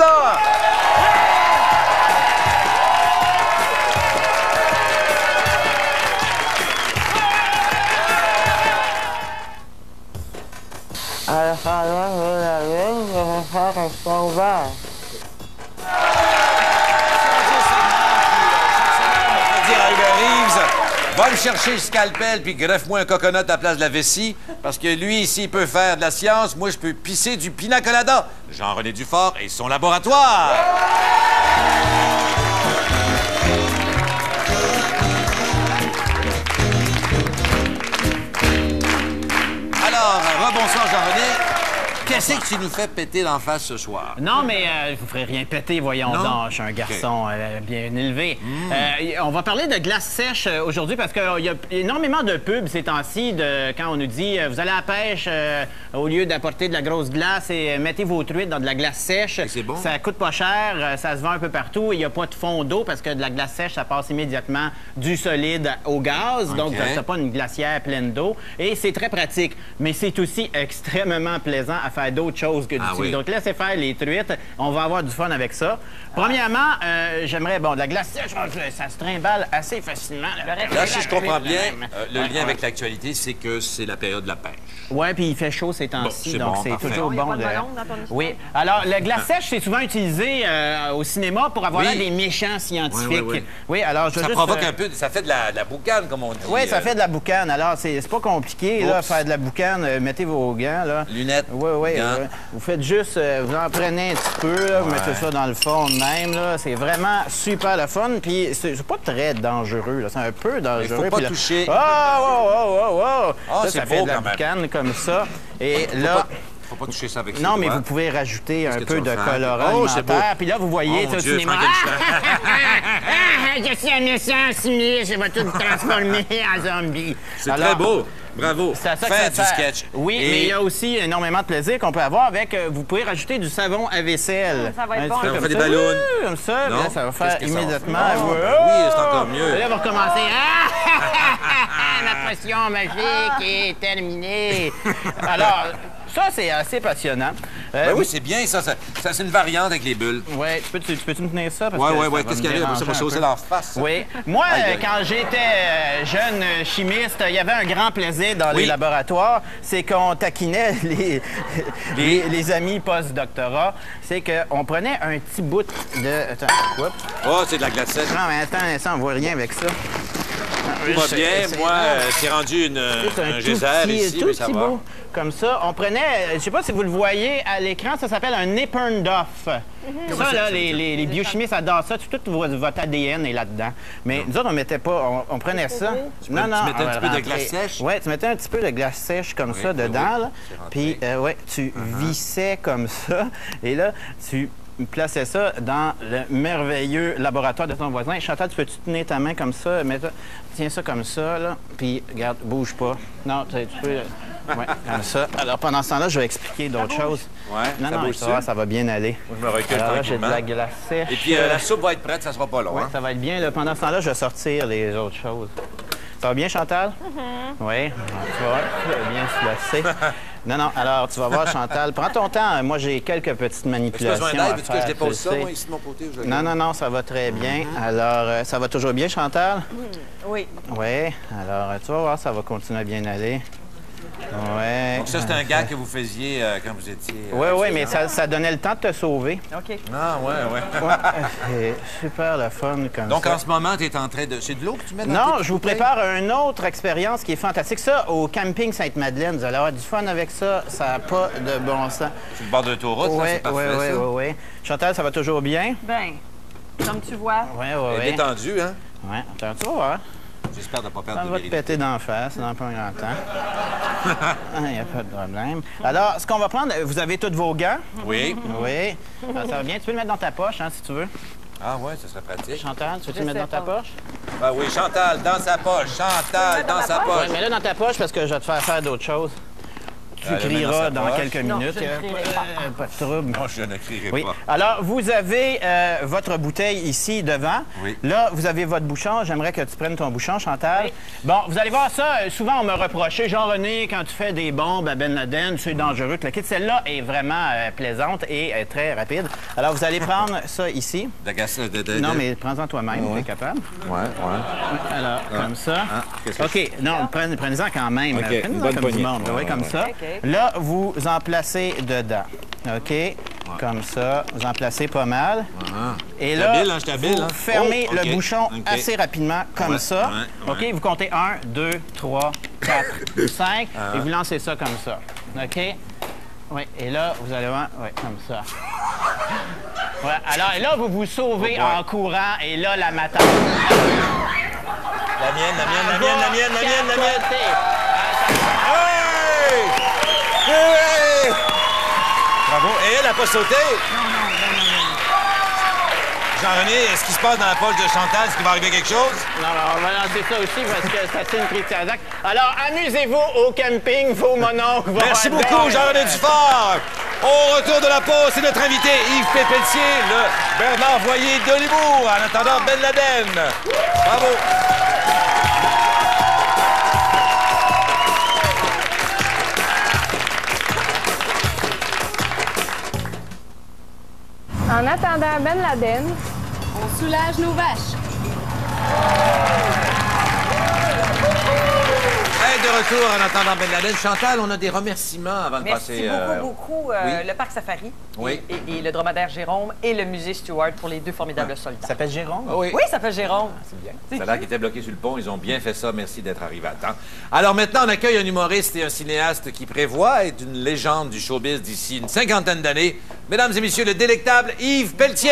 S9: Alors, vous l'avez, je vais faire un sauvage.
S1: Dire à Hubert Reeves, va me chercher le scalpel puis greffe-moi un coconut à la place de la vessie, parce que lui, s'il peut faire de la science, moi, je peux pisser du pina colada. Jean-René Dufort et son laboratoire. Alors, rebonsoir, Jean-René. Qu'est-ce que tu nous fais péter d'en face ce soir?
S2: Non, mais euh, je vous ferai rien péter, voyons
S1: Non?
S2: donc. Je suis un garçon euh, bien élevé. Euh, on va parler de glace sèche euh, aujourd'hui parce qu'il y a énormément de pubs ces temps-ci de quand on nous dit euh, vous allez à la pêche euh, au lieu d'apporter de la grosse glace et euh, mettez vos truites dans de la glace sèche.
S1: C'est bon?
S2: Ça coûte pas cher, euh, ça se vend un peu partout. Il n'y a pas de fond d'eau parce que de la glace sèche, ça passe immédiatement du solide au gaz.
S1: OK.
S2: Donc, t'as pas une glacière pleine d'eau. Et c'est très pratique. Mais c'est aussi extrêmement plaisant à faire d'autres choses que du
S1: Ah
S2: tir.
S1: oui.
S2: Donc, laissez faire les truites. On va avoir du fun avec ça. Premièrement, euh, j'aimerais, bon, de la glace sèche, ça se trimballe assez facilement.
S1: Là, si je comprends bien, euh, le lien avec l'actualité, c'est que c'est la période de la pêche.
S2: Oui, puis il fait chaud ces temps-ci,
S1: Bon, c'est
S2: donc
S1: bon,
S2: c'est
S1: parfait.
S2: toujours
S3: Il y a
S2: bon
S3: pas de
S2: de...
S3: ballon dans ton histoire?
S2: Oui. Alors, la glace sèche, c'est souvent utilisé euh, au cinéma pour avoir
S1: Oui.
S2: l'air des méchants scientifiques.
S1: Oui, oui, oui.
S2: Oui, alors je veux
S1: Ça
S2: juste,
S1: provoque
S2: euh,
S1: un peu, ça fait de la, de la boucane, comme on dit.
S2: Oui, ça
S1: euh,
S2: fait de la boucane. Alors, c'est c'est pas compliqué, là,
S1: Oups.
S2: faire de la boucane. Euh, mettez vos gants, là.
S1: Lunettes.
S2: Oui, oui.
S1: gants.
S2: euh, vous faites juste, euh, vous en prenez un petit peu, là, vous
S1: Ouais.
S2: mettez ça dans le fond de même, là. C'est vraiment super le fun. Puis, c'est c'est pas très dangereux, là. C'est un peu dangereux.
S1: faut pas
S2: Puis là-
S1: toucher.
S2: Ah, wow, wow, wow, wow.
S1: Ah,
S2: ça,
S1: c'est
S2: ça fait
S1: beau
S2: de la
S1: quand même.
S2: boucane comme ça. Et
S1: Faut
S2: là...
S1: pas- Faut pas toucher ça avec
S2: Non,
S1: ses
S2: mais
S1: doigts.
S2: vous pouvez rajouter un
S1: que
S2: peu
S1: tu
S2: de
S1: vas faire?
S2: colorant
S1: Oh, c'est beau.
S2: alimentaire. Puis là, vous voyez,
S1: Oh,
S2: tu
S1: mon Dieu,
S2: cinéma.
S1: Frankenstein.
S2: Ah, je suis un méchant simili, je vais tout transformer en zombie.
S1: C'est
S2: Alors,
S1: très beau. Bravo.
S2: C'est à ça que
S1: Fin
S2: ça
S1: du
S2: sert.
S1: sketch.
S2: Oui,
S1: Et-
S2: mais il y a aussi énormément de plaisir qu'on peut avoir avec. euh, vous pouvez rajouter du savon à vaisselle.
S3: Ça va être
S2: Un
S3: bon.
S2: petit peu
S1: On
S2: comme
S1: fait des
S2: ça.
S1: ballons.
S2: Oui, comme ça.
S1: Non?
S2: Là, ça va faire
S1: Qu'est-ce que ça va
S2: immédiatement.
S1: faire? Ah,
S2: Ouais.
S1: ben oui, c'est encore mieux.
S2: Et là, vous recommencez. Ah! Ma potion magique est terminée. Alors, ça, c'est assez passionnant. Euh,
S1: Ben oui, c'est bien, ça. ça, ça, c'est une variante avec les bulles.
S2: Oui, tu peux, tu, tu peux-tu me tenir ça? Parce
S1: Ouais,
S2: que
S1: ouais,
S2: ça
S1: ouais.
S2: va
S1: Qu'est-ce
S2: me
S1: qu'il y a? Ça
S2: déranger
S1: va
S2: un
S1: saucer
S2: peu.
S1: d'en face. ça.
S2: Oui. Moi,
S1: Aïe,
S2: euh,
S1: aïe.
S2: quand j'étais euh, jeune euh, chimiste, il y avait un grand plaisir dans
S1: Oui.
S2: les laboratoires. C'est qu'on taquinait les, les, les amis post-doctorat. C'est qu'on prenait un petit bout de... Attends, oups.
S1: Oh, c'est de la glacette.
S2: Non, mais attends un instant, on voit rien avec ça.
S1: Tout va
S2: Je-
S1: bien.
S2: c'est-
S1: Moi,
S2: non.
S1: euh, c'est rendu une,
S2: C'est
S1: un
S2: tout
S1: geyser
S2: petit,
S1: ici,
S2: tout
S1: mais ça
S2: petit
S1: va.
S2: bout, comme ça. On prenait, je sais pas si vous le voyez à l'écran, ça s'appelle un Nippernduff. Ça, là, les, les, les biochimistes adorent ça. Tout, tout votre, votre A D N est là-dedans. Mais nous autres, on mettait pas, on, on prenait ça.
S1: Tu mettais un petit peu de glace sèche?
S2: Oui, tu mettais un petit peu de glace sèche comme
S1: Oui,
S2: ça
S1: oui,
S2: dedans,
S1: oui.
S2: là.
S1: C'est rentré.
S2: Puis, euh, ouais, tu vissais comme ça. Et là, tu plaçais ça dans le merveilleux laboratoire de ton voisin. Chantal, tu peux-tu tenir ta main comme ça? Mets ça- Tiens ça comme ça, là. Puis, regarde, bouge pas. Non, tu, tu peux... Oui, comme ça. Alors, pendant ce temps-là, je vais expliquer d'autres choses.
S1: Ouais,
S2: Non,
S1: ça
S2: non,
S1: bouge
S2: ça va,
S1: ça.
S2: ça va bien aller.
S1: Moi, je me recule
S2: Alors là, j'ai de
S1: tranquillement.
S2: la glace sèche.
S1: Et puis, euh, la soupe va être prête, ça sera pas long.
S2: Oui,
S1: hein?
S2: ça va être bien. Là. Pendant ce temps-là, je vais sortir les autres choses. Ça va bien, Chantal?
S11: Mm-hmm.
S2: Oui. Tu vas voir, tu vas bien se laisser. Non, non, alors, tu vas voir, Chantal. Prends ton temps. Moi, j'ai quelques petites manipulations
S1: As-tu besoin
S2: à
S1: d'aide? Veux-tu
S2: faire.
S1: que je dépose
S2: tu
S1: ça,
S2: sais.
S1: moi, ici de mon côté? Je
S2: Non, non, non, ça va très bien. Alors, euh, ça va toujours bien, Chantal?
S3: Oui.
S2: Oui. Alors, euh, tu vas voir, ça va continuer à bien aller. Oui.
S1: Donc ça, c'est un gars que vous faisiez euh, quand vous étiez... euh,
S2: Oui, oui, mais
S1: étudiant.
S2: ça, ça donnait le temps de te sauver.
S3: OK.
S1: Ah, ouais, ouais.
S2: Ouais, c'est super le fun comme
S1: Donc,
S2: ça.
S1: en ce moment, tu es en train de... C'est de l'eau que tu mets dans
S2: Non,
S1: tes
S2: je vous
S1: bouteilles?
S2: prépare une autre expérience qui est fantastique. Ça, au camping Sainte-Madeleine, vous allez avoir du fun avec ça. Ça n'a pas de bon sens.
S1: Sur le bord de l'autoroute, là,
S2: Oui,
S1: c'est parfait,
S2: oui, oui,
S1: ça.
S2: oui, oui. Chantal, ça va toujours bien?
S3: Ben, comme tu vois.
S2: Oui, oui,
S1: Elle est
S2: oui.
S1: détendue, hein?
S2: Oui, attends, tu vas voir.
S1: J'espère ne pas perdre
S2: Ça
S1: de
S2: va te
S1: virilité.
S2: péter d'en face dans pas un grand temps. Il n'y a pas de problème. Alors, ce qu'on va prendre, vous avez tous vos gants?
S1: Oui.
S2: Oui. Ah, ça va bien. Tu peux le mettre dans ta poche, hein, si tu veux.
S1: Ah, ouais, ça serait pratique.
S2: Chantal, tu veux
S3: Je
S2: le mettre dans
S3: sais
S2: ta
S3: pas.
S2: poche?
S1: Ah oui, Chantal, dans sa poche. Chantal, dans sa poche.
S2: Oui, mets-le dans ta poche parce que je vais te faire faire d'autres choses. Tu
S1: Elle le met dans
S2: crieras
S1: sa
S2: dans,
S1: poche.
S2: quelques
S3: Non,
S2: minutes.
S3: je ne
S2: Euh,
S3: crierai
S2: pas, pas de trouble.
S1: Non, je ne crierai
S2: Oui.
S1: pas.
S2: Alors, vous avez euh, votre bouteille ici devant.
S1: Oui.
S2: Là, vous avez votre bouchon. J'aimerais que tu prennes ton bouchon, Chantal.
S3: Oui.
S2: Bon, vous allez voir ça. euh, Souvent, on me reprochait, Jean-René, quand tu fais des bombes à Ben Laden, c'est dangereux. Que le kit, celle-là est vraiment euh, plaisante et euh, très rapide. Alors, vous allez prendre ça ici.
S1: D'agace- de- de-
S2: Non,
S1: de-
S2: mais prends-en toi-même,
S1: Ouais.
S2: tu es capable.
S1: Ouais, ouais.
S2: Alors, comme ça.
S1: Ah, qu'est-ce que
S2: OK. Non, prenez- prenez-en quand même.
S1: OK,
S2: Prenez-en
S1: une bonne
S2: comme du
S1: poignée.
S2: monde.
S1: Ouais,
S2: Oui,
S1: ouais,
S2: comme
S1: ouais.
S2: ça.
S3: OK.
S2: Là, vous en placez dedans. OK? Comme ça. Vous en placez pas mal.
S1: Ah.
S2: Et
S1: Je
S2: là,
S1: t'habille, hein, je t'habille,
S2: vous
S1: hein.
S2: fermez
S1: Oh, OK,
S2: le bouchon
S1: OK.
S2: assez rapidement, comme
S1: Ouais,
S2: ça.
S1: ouais,
S2: OK?
S1: ouais.
S2: Vous comptez un, deux, trois, quatre, cinq.
S1: Ah.
S2: Et vous lancez ça comme ça. OK? Oui. Et là, vous allez voir. Oui, comme ça. Voilà. Alors, et là, vous vous sauvez
S1: Oh boy.
S2: en courant. Et là, la matante.
S1: La mienne, la mienne, la mienne, la mienne, la mienne, la mienne.
S2: Capoter.
S1: Hey! Hey! Bravo. Et elle n'a pas sauté? Jean-René, est-ce qu'il se passe dans la poche de Chantal? Est-ce qu'il va arriver quelque chose?
S2: Non, non, on va lancer ça aussi parce que c'est une prise cardiaque. Alors, amusez-vous au camping, vos mononcle. va
S1: Merci
S2: avoir
S1: beaucoup,
S2: belle.
S1: Jean-René Dufort. Au retour de la pause, c'est notre invité Yves Pépeltier, le Bernard Voyer de l'humour. En attendant, Ben Laden. Bravo.
S13: En attendant Ben Laden,
S16: On soulage nos vaches.
S1: Hey, de retour en attendant Ben Laden. Chantal, on a des remerciements avant de
S3: Merci
S1: passer...
S3: beaucoup,
S1: euh,
S3: beaucoup. euh,
S1: oui.
S3: Le Parc Safari
S1: Oui.
S3: et, et- et le dromadaire Jérôme et le musée Stewart pour les deux formidables soldats.
S2: Ça s'appelle Jérôme?
S1: Ah oui.
S3: Oui, ça s'appelle Jérôme.
S2: C'est bien.
S1: Ça a l'air qu'ils étaient bloqués sur le pont. Ils ont bien fait ça. Merci d'être arrivés à temps. Alors maintenant, on accueille un humoriste et un cinéaste qui prévoit être une légende du showbiz d'ici une cinquantaine d'années. Mesdames et messieurs, le délectable Yves Pelletier!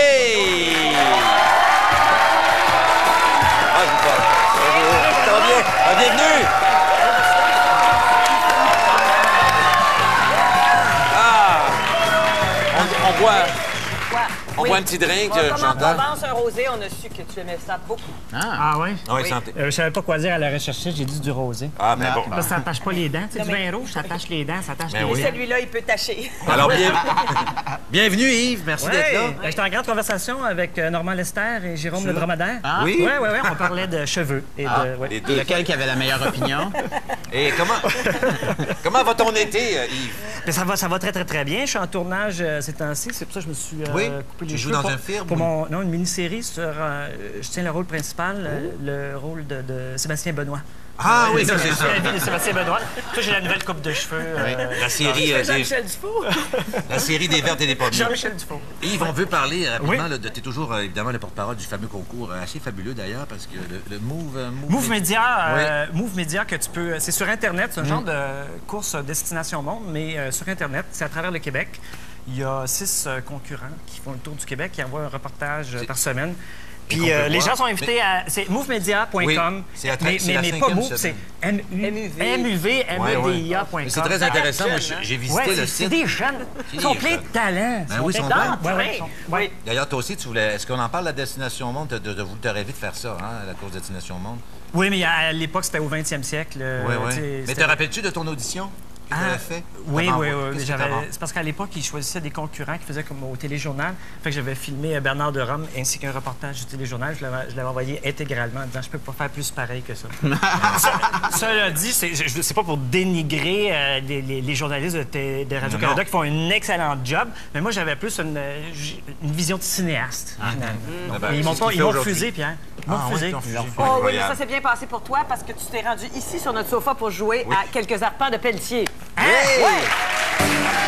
S1: Ah, je vous parle. Ça va bien? Ah, bienvenue! Ah! On, on boit... On
S3: Oui.
S1: boit un petit drink,
S3: On va
S1: euh,
S3: comme en
S1: Chantal?
S3: Provence, un rosé, on a su que tu aimais ça beaucoup.
S17: Ah, oui?
S1: Ah oui, santé.
S17: Euh, je savais pas quoi dire à la rechercher, j'ai dit du rosé.
S1: Ah, ben bon.
S17: Là, ça attache pas les dents. Tu sais,
S3: Non,
S17: du
S3: mais-
S17: vin rouge, ça attache les dents, ça attache
S1: Ben
S17: les
S1: oui.
S17: dents.
S3: Celui-là, il peut tâcher.
S1: Alors, bien... bienvenue, Yves. Merci
S17: Ouais.
S1: d'être là.
S17: J'étais en grande conversation avec euh, Normand Lester et Jérôme le dromadaire.
S2: Ah.
S1: Oui?
S17: Oui, oui, oui. On parlait de cheveux. Et
S1: Ah,
S17: de, ouais.
S1: les deux.
S2: Lequel qui avait la meilleure opinion?
S1: Et comment, comment va ton été, euh, Yves?
S17: Mais ça va, ça va très, très, très bien. Je suis en tournage euh, ces temps-ci. C'est pour ça que je me suis euh,
S1: Oui?
S17: coupé les
S1: Tu joues
S17: cheveux
S1: dans
S17: pour-
S1: un film,
S17: Pour
S1: ou-
S17: mon, non, une mini-série sur... euh, je tiens le rôle principal, euh, le rôle de, de Sébastien Benoît.
S1: Ah oui, ça,
S17: Euh,
S1: c'est ça.
S17: La vie de Sébastien Benoît. Toi, j'ai la nouvelle coupe de cheveux. euh,
S1: La série, euh, des,
S3: Jean-Michel Dufault.
S1: la série des Vertes et des Pommiers.
S17: Jean-Michel Dufault.
S1: Yves, on veut parler rapidement.
S17: Oui.
S1: là, de- T'es toujours, euh, évidemment, le porte-parole du fameux concours, euh, assez fabuleux d'ailleurs, parce que le, le Move... euh,
S17: Move Média,
S1: Oui.
S17: euh, Move Média que tu peux... C'est sur Internet, c'est un genre de course Destination Monde, mais euh, sur Internet, c'est à travers le Québec. Il y a six euh, concurrents qui font le tour du Québec, qui envoient un reportage euh,
S1: C'est-
S17: par semaine.
S1: Et qu'on
S17: Puis euh,
S1: peut
S17: les
S1: voir.
S17: gens sont invités à... C'est movemedia point com.
S1: Oui, c'est la tra-
S17: mais
S1: c'est
S17: mais,
S1: la
S17: mais pas
S1: cinquième
S17: Move, c'est
S1: semaine.
S17: M U V M E D I A point com.
S1: Mais c'est très intéressant. Moi, j'ai j'ai visité
S17: Ouais,
S1: le
S17: c'est-
S1: site.
S17: c'est des jeunes.
S1: C'est
S17: Ils sont
S1: des
S17: pleins de
S1: jeunes.
S17: talent.
S1: Ben oui, ils sont
S17: pleins
S1: bons.
S17: de- ouais, ouais, ils sont- ouais.
S1: D'ailleurs, toi aussi, tu voulais... Est-ce qu'on en parle de la Destination Monde? De, de, de, vous t'as rêvé de faire ça, hein, la course Destination Monde?
S17: Oui, mais à l'époque, c'était au vingtième siècle. euh,
S1: Oui,
S17: tu
S1: oui.
S17: sais,
S1: Mais
S17: c'était-
S1: te rappelles-tu de ton audition? que tu avais fait?
S17: Oui,
S1: Avant,
S17: oui,
S1: Qu'est-ce
S17: oui.
S1: que
S17: j'avais-
S1: t'avais?
S17: C'est parce qu'à l'époque, ils choisissaient des concurrents qui faisaient comme au téléjournal. Fait que j'avais filmé euh, Bernard de Rome ainsi qu'un reportage du téléjournal. Je l'avais je l'avais envoyé intégralement en disant je peux pas faire plus pareil que ça. ça Cela dit, c'est je- je- c'est pas pour dénigrer euh, des- les, les journalistes de, T- de Radio-Canada
S1: Non, non.
S17: qui font un excellent job, mais moi, j'avais plus une, euh, j- une vision de cinéaste. finalement.
S1: Ah ben,
S17: Et ils
S1: c'est
S17: m'ont
S1: ce
S17: pas-
S1: qu'il
S17: ils
S1: fait
S17: m'ont
S1: aujourd'hui.
S17: refusé, Pierre. Ils m'ont
S1: Ah,
S17: refusé.
S1: oui, ils t'ont refusé.
S3: Oh oui, mais
S1: Incroyable.
S3: ça s'est bien passé pour toi parce que tu t'es rendu ici sur notre sofa pour jouer à quelques arpents de Pelletier.
S1: Hein?
S3: Ouais!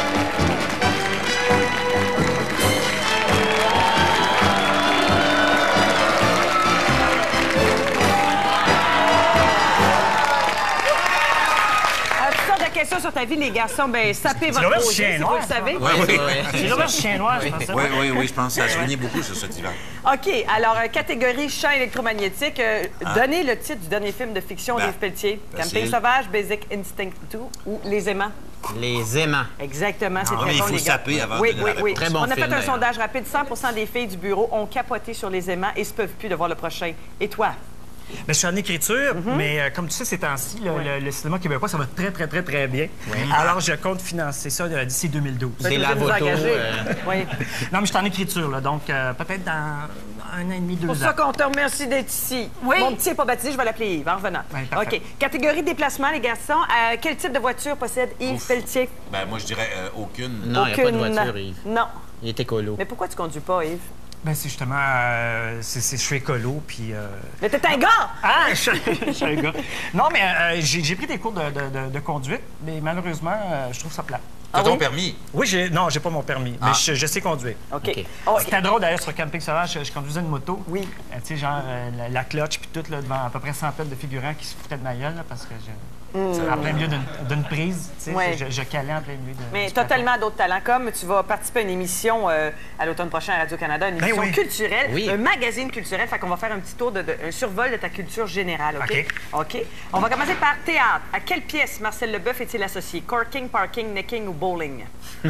S3: Euh, toutes sortes de questions sur ta vie, les garçons. Ben, sapez votre
S17: l'auberge
S3: projet,
S17: chien
S3: si vous
S17: noir,
S3: le savez.
S1: Oui, oui, oui.
S17: C'est l'auberge chien noir, je pense.
S1: Oui, oui, oui, je pense que ça a soigné beaucoup sur cet hiver.
S3: OK. Alors, euh, catégorie champ électromagnétique. Euh,
S1: Ah.
S3: Donnez le titre du dernier film de fiction
S1: Ben,
S3: d'Yves Pelletier.
S1: facile.
S3: Camping sauvage, Basic Instinct deux ou Les aimants.
S2: Les aimants.
S3: Exactement, c'est
S1: Ah,
S3: très
S1: mais il
S3: bon,
S1: faut
S3: les gars.
S1: saper avant de
S3: oui,
S1: donner
S3: oui,
S1: la
S3: oui.
S2: réponse. Très bon
S3: On a
S2: film,
S3: fait un
S2: d'ailleurs.
S3: sondage rapide. cent pour cent des filles du bureau ont capoté sur Les aimants et se peuvent plus de voir le prochain. Et toi?
S17: Ben, je suis en écriture, mais euh, comme tu sais, ces temps-ci, le, le- le cinéma québécois, ça va très, très, très, très bien. Alors, je compte financer ça euh, d'ici deux mille douze.
S2: Des
S3: Vous êtes
S2: lavotos.
S3: engagés.
S2: euh,
S3: Oui.
S17: Non, mais je suis en écriture, là, donc euh, peut-être dans un an et demi, deux
S3: Pour
S17: ans.
S3: ça qu'on te remercie d'être ici.
S17: Oui.
S3: Mon petit n'est pas baptisé, je vais l'appeler Yves en revenant.
S17: Oui, parfait.
S3: OK. Catégorie déplacement, les garçons. Euh, quel type de voiture possède Yves
S1: Ouf.
S3: Pelletier?
S1: Ben, moi, je dirais euh, aucune.
S2: Non, il n'y a pas de
S3: Aucune.
S2: voiture, Yves.
S3: Non.
S2: Il est écolo.
S3: Mais pourquoi tu conduis pas, Yves?
S17: Ben, c'est justement... euh, c'est, c'est- je suis écolo, puis... euh,
S3: Mais t'es un gars!
S17: Ah, je, je suis un gars. Non, mais euh, j'ai, j'ai pris des cours de, de- de- de conduite, mais malheureusement, euh, je trouve ça plat.
S1: T'as
S3: Ah
S1: ton
S3: oui?
S1: permis?
S17: Oui, j'ai, non, j'ai pas mon permis,
S1: Ah.
S17: mais je, je sais conduire.
S3: OK.
S2: OK.
S3: Oh,
S17: C'était drôle, d'ailleurs, sur Camping Sauvage, je, je conduisais une moto.
S3: Oui.
S17: Euh, tu sais, genre euh, la, la clutch, puis tout, là, devant à peu près cent têtes de figurants qui se foutaient de ma gueule, là, parce que je... En plein milieu d'une, d'une prise, tu sais,
S3: Ouais.
S17: je, je calais en plein milieu de...
S3: Mais
S17: du
S3: tu as tellement d'autres talents. Comme tu vas participer à une émission euh, à l'automne prochain à Radio-Canada, une
S17: Ben
S3: émission
S17: oui.
S3: culturelle,
S2: Oui.
S3: un magazine culturel. Fait qu'on va faire un petit tour, de, de- un survol de ta culture générale, OK?
S17: OK.
S3: OK. On va commencer par théâtre. À quelle pièce Marcel Leboeuf est-il associé? Corking, parking, necking ou bowling?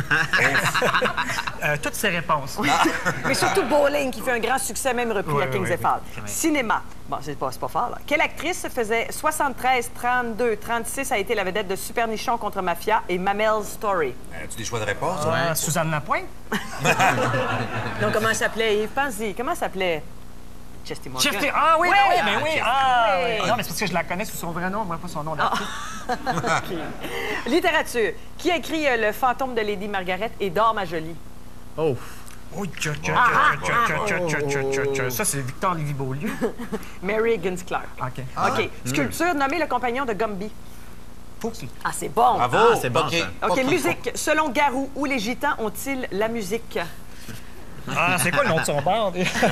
S17: Euh, toutes ces réponses.
S3: Mais surtout bowling, qui fait un grand succès, même repris
S17: Oui,
S3: à
S17: oui,
S3: Kings
S17: oui,
S3: et Fall.
S17: oui.
S3: Cinéma. Bon, c'est pas, c'est pas fort, là. Quelle actrice faisait soixante-treize, trente-deux, trente-six a été la vedette de Super Nichon contre Mafia et Mamel's Story?
S1: Euh, As-tu des choix de réponse?
S17: Ah, Suzanne Lapointe?
S3: Donc, comment elle s'appelait, Yves? Pense-y. Comment elle s'appelait? Chesty Morgan.
S17: Chesty- Ah oui,
S3: Ouais.
S17: ben oui, ben oui. Ah,
S3: Oui.
S17: oui. Non, mais c'est parce que je la connais sous son vrai nom, moi, pas son nom d'artiste.
S3: OK. Littérature. Qui a écrit euh, Le fantôme de Lady Margaret et Dors ma jolie?
S2: Oh.
S17: Oui, tcha, tcha,
S3: Ah,
S17: tcha, tcha, tcha, tcha, tcha, tcha, tcha. Ça, c'est Victor Lévy-Beaulieu.
S3: Mary Higgins Clark.
S17: OK.
S3: OK. Sculpture, nommez le compagnon de Gumby.
S17: Fauxy.
S3: Ah, c'est bon.
S1: Bravo!
S2: Ah, c'est bon,
S1: OK.
S2: ça.
S3: OK, musique. Selon Garou, où les gitans ont-ils la musique?
S17: Ah, c'est quoi le nom de son bar?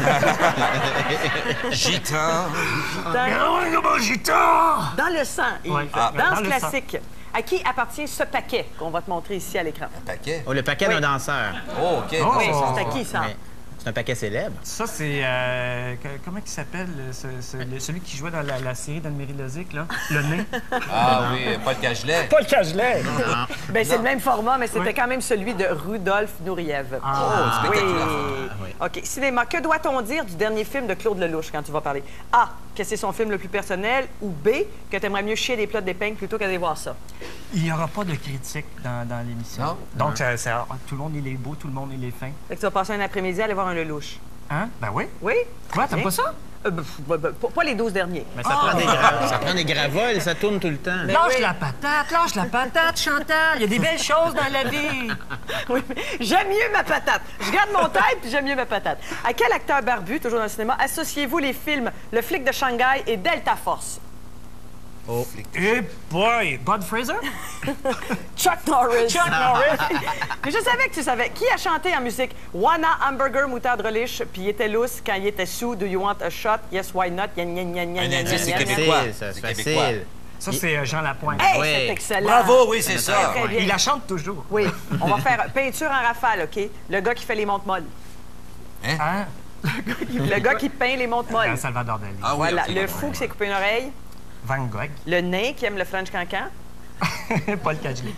S1: Gitan.
S3: Dans,
S17: gitan!
S3: dans le sang, Yves.
S17: Ouais,
S3: Ah,
S17: dans
S3: Danse
S17: le sang.
S3: classique. À qui appartient ce paquet qu'on va te montrer ici à l'écran?
S1: Un paquet.
S2: Oh, le paquet
S3: Oui.
S2: d'un danseur.
S1: Oh, OK.
S17: Oh.
S3: Oui,
S17: Oh.
S3: c'est à qui, ça?
S2: Oui. C'est un paquet célèbre.
S17: Ça, c'est... euh, que- comment il s'appelle, ce- ce- le- celui qui jouait dans la, la série d'Anne-Marie Lozic, là? Le nez.
S1: Ah oui, Paul Cagelet.
S17: Paul Cagelet!
S3: Ben, c'est le même format, mais c'était quand même celui de Rudolf Nouriev.
S1: Oh,
S3: oui.
S1: spectaculaire.
S2: oui.
S3: OK. Cinéma. Que doit-on dire du dernier film de Claude Lelouch quand tu vas parler? A. Que c'est son film le plus personnel. Ou B. Que tu aimerais mieux chier des plots d'épingle plutôt qu'aller voir ça.
S17: Il n'y aura pas de critique dans, dans l'émission.
S1: Non?
S17: Donc, ça- ça- tout le monde, il est beau, tout le monde, il est fin.
S3: Fait que tu vas passer un après-midi à aller voir un Lelouch.
S17: Hein? Ben oui.
S3: Oui?
S17: Quoi, t'aimes
S3: Hein?
S17: pas ça?
S3: Euh, ben, pff, ben, ben, pas pas les douze derniers.
S2: Mais ça, prend des gra- ça prend des gravoles, ça tourne tout le temps.
S17: Lâche la patate, lâche la patate, Chantal. Il y a des belles choses dans la vie.
S3: Oui, mais j'aime mieux ma patate. Je garde mon taille, puis j'aime mieux ma patate. À quel acteur barbu, toujours dans le cinéma, associez-vous les films Le flic de Shanghai et Delta Force?
S2: Oh.
S17: Eh boy! Bud Fraser?
S3: Chuck Norris.
S17: Chuck Norris.
S3: Mais je savais que tu savais. Qui a chanté en musique Wanna Hamburger Moutarde Relish, puis il était lousse quand il était sous, Do you want a shot? Yes, why not? Gna, gna, gna, gna,
S1: Un
S3: gna,
S1: indice,
S3: gna,
S1: c'est
S3: gna, gna.
S1: québécois.
S2: Facile, ça, c'est
S1: C'est québécois.
S2: facile.
S17: Ça, c'est euh, Jean Lapointe.
S3: Hey,
S2: Oui.
S3: c'est excellent.
S1: Bravo, oui, c'est ça.
S3: Très bien.
S17: Il la chante toujours.
S3: Oui, on va faire peinture en rafale, OK? Le gars qui fait les montres molles.
S17: Hein?
S3: Le gars qui peint les montres molles.
S17: Euh, Salvador Dali.
S1: Ah oui,
S3: Voilà.
S1: OK.
S3: Le fou qui s'est coupé une oreille.
S17: Van Gogh.
S3: Le nain qui aime le French cancan.
S17: Paul Cagelet.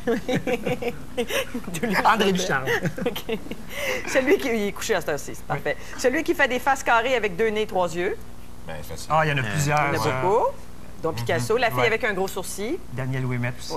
S17: André Ducharme.
S3: OK. Celui qui il est couché à cette heure-ci, c'est parfait. Celui qui fait des faces carrées avec deux nez, trois yeux.
S1: Ben, facile.
S17: Ah, il y en a plusieurs.
S3: Il y en a
S17: ça.
S3: beaucoup. Donc Picasso, la fille
S17: Ouais.
S3: avec un gros sourcil.
S17: Daniel Ouimet aussi.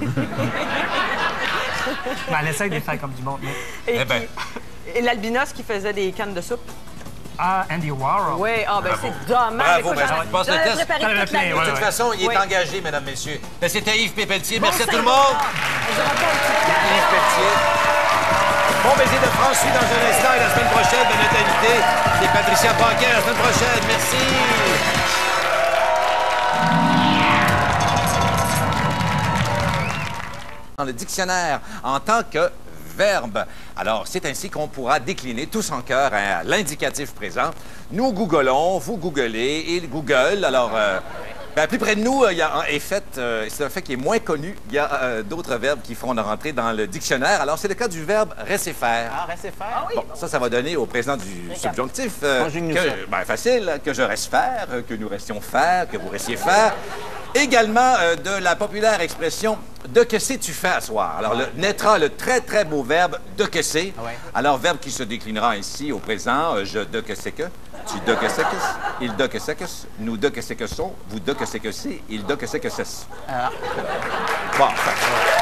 S17: Mais elle essaie de les faire comme du monde. Mais...
S3: Et, qui- et l'albinos qui faisait des cannes de soupe.
S17: Ah, Andy Warhol.
S3: Oui, ah ben c'est dommage.
S1: Bravo,
S3: Écoute,
S1: ben,
S3: j'en-
S1: je passe le
S3: j'en ai
S1: test.
S3: préparé
S17: T'en as
S3: toute la
S17: plein,
S3: nuit.
S17: ouais,
S1: De toute façon, il est
S3: Oui.
S1: engagé, mesdames, messieurs. Ben, c'était Yves Pépeltier.
S3: Bon
S1: Merci à tout le
S3: sang,
S1: monde.
S3: je raconte une petite canne.
S1: Yves Pépeltier. Bon baiser de France suit dans un instant et la semaine prochaine, ben, notre invité, c'est Patricia Paquin. La semaine prochaine. Merci. Dans le dictionnaire en tant que verbe. Alors, c'est ainsi qu'on pourra décliner tous en cœur à l'indicatif présent. Nous googlons, vous googlez, il google. Alors, euh, ben, plus près de nous, euh, il y a un est fait, euh, c'est un fait qui est moins connu. Il y a euh, d'autres verbes qui feront leur entrée dans le dictionnaire. Alors, c'est le cas du verbe rester faire.
S2: Ah, restez faire.
S3: oui.
S1: Bon, ça, ça va donner au présent du subjonctif euh,
S2: Conjugue-nous
S1: que,
S2: ça.
S1: ben, facile, que je reste faire, euh, que nous restions faire, que vous restiez faire. Également euh, de la populaire expression « de que sais-tu fait à soir ». Alors, le, naîtra le très, très beau verbe « de que c'est
S2: Ah ouais. ». Alors,
S1: Alors, verbe qui se déclinera ainsi au présent, euh, je de que c'est que, tu de que c'est que, il de que c'est que, nous de que c'est que sont, vous de que c'est que c'est, il de que c'est que c'est.
S2: Ah.
S1: Bon, ça.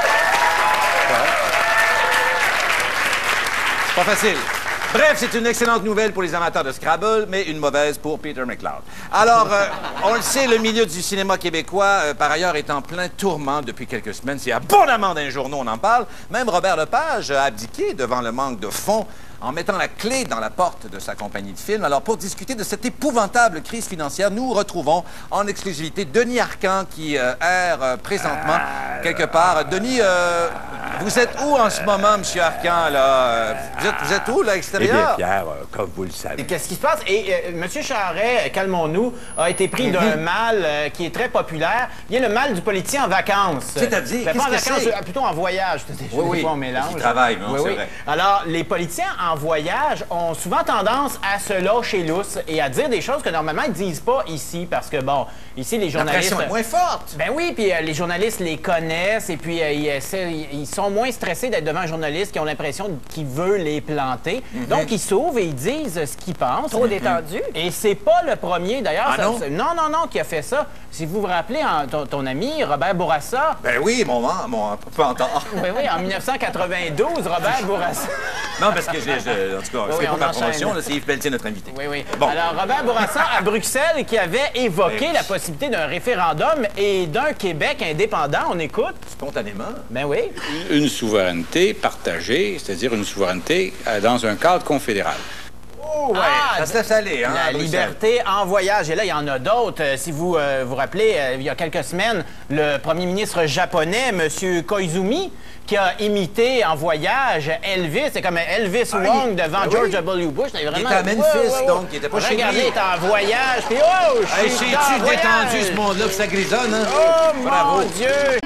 S1: Pas facile. Bref, c'est une excellente nouvelle pour les amateurs de Scrabble, mais une mauvaise pour Peter McLeod. Alors, euh, on le sait, le milieu du cinéma québécois, euh, par ailleurs, est en plein tourment depuis quelques semaines. C'est abondamment dans les journaux, on en parle. Même Robert Lepage a abdiqué devant le manque de fonds en mettant la clé dans la porte de sa compagnie de films. Alors, pour discuter de cette épouvantable crise financière, nous retrouvons en exclusivité Denis Arcand qui euh, erre euh, présentement quelque part. Denis, euh, vous êtes où en ce moment, Monsieur Arcand, là? Euh, Vous êtes, vous êtes où, là, à
S6: Eh
S1: l'extérieur?
S6: bien, Pierre, euh, comme vous le savez.
S2: Et qu'est-ce qui se passe? Et euh, M. Charret, calmons-nous, a été pris d'un mal euh, qui est très populaire. Il y a le mal du politicien en vacances.
S1: C'est-à-dire,
S2: Ben, pas en
S1: qu'est-ce que
S2: vacances,
S1: c'est?
S2: euh, plutôt en voyage. Des
S1: Oui, oui.
S2: fois, on mélange.
S1: Parce qu'il travaille, non,
S2: Oui,
S1: c'est
S2: oui.
S1: vrai.
S2: Alors, les politiciens en voyage ont souvent tendance à se lâcher lousse et à dire des choses que normalement ils disent pas ici parce que, bon, ici, les
S1: La
S2: journalistes...
S1: pression est moins forte.
S2: Ben oui, puis euh, les journalistes les connaissent et puis euh, ils, essaient- ils- ils sont moins stressés d'être devant un journaliste qui ont l'impression qu'il veut les planter. Donc, ils s'ouvrent et ils disent ce qu'ils pensent.
S3: Trop détendu.
S2: Et c'est pas le premier, d'ailleurs.
S1: Ah
S2: ça-
S1: non?
S2: c'est- non, non, non, qui a fait ça. Si vous vous rappelez, en- ton, ton ami Robert Bourassa...
S1: Ben oui, mon mon peu entendre.
S2: Oui, oui, en mille neuf cent quatre-vingt-douze, Robert Bourassa...
S1: Non, parce que j'ai, je- en tout cas,
S2: Oui,
S1: c'est pas
S2: on
S1: ma
S2: enchaîne.
S1: promotion, là, c'est Yves Pelletier, notre invité.
S2: Oui, oui.
S1: Bon.
S2: Alors, Robert Bourassa, à Bruxelles, qui avait évoqué
S1: Ben oui.
S2: la possibilité d'un référendum et d'un Québec indépendant. On écoute?
S1: Spontanément.
S2: Ben oui.
S5: Une souveraineté partagée, c'est-à-dire une souveraineté euh, dans un cadre confédéral.
S1: Oh, ouais,
S2: Ah,
S1: ça se laisse aller, hein, à
S2: La
S1: Bruxelles.
S2: liberté en voyage. Et là, il y en a d'autres. Euh, si vous euh, vous rappelez, euh, il y a quelques semaines, le premier ministre japonais, M. Koizumi, qui a imité en voyage Elvis. C'est comme Elvis
S1: Ah,
S2: Wong
S1: il-
S2: devant
S1: ben
S2: George
S1: oui.
S2: W. Bush. C'était vraiment...
S1: était à Memphis,
S2: Ouais, ouais, ouais.
S1: donc, il était pas chez
S2: Regardez,
S1: lui.
S2: il était en voyage. Puis, oh, je
S1: Hey,
S2: suis
S1: c'est-tu
S2: en voyage.
S1: détendu, ce monde-là, que ça grisonne, hein?
S2: Oh,
S1: Bravo.
S2: mon Dieu!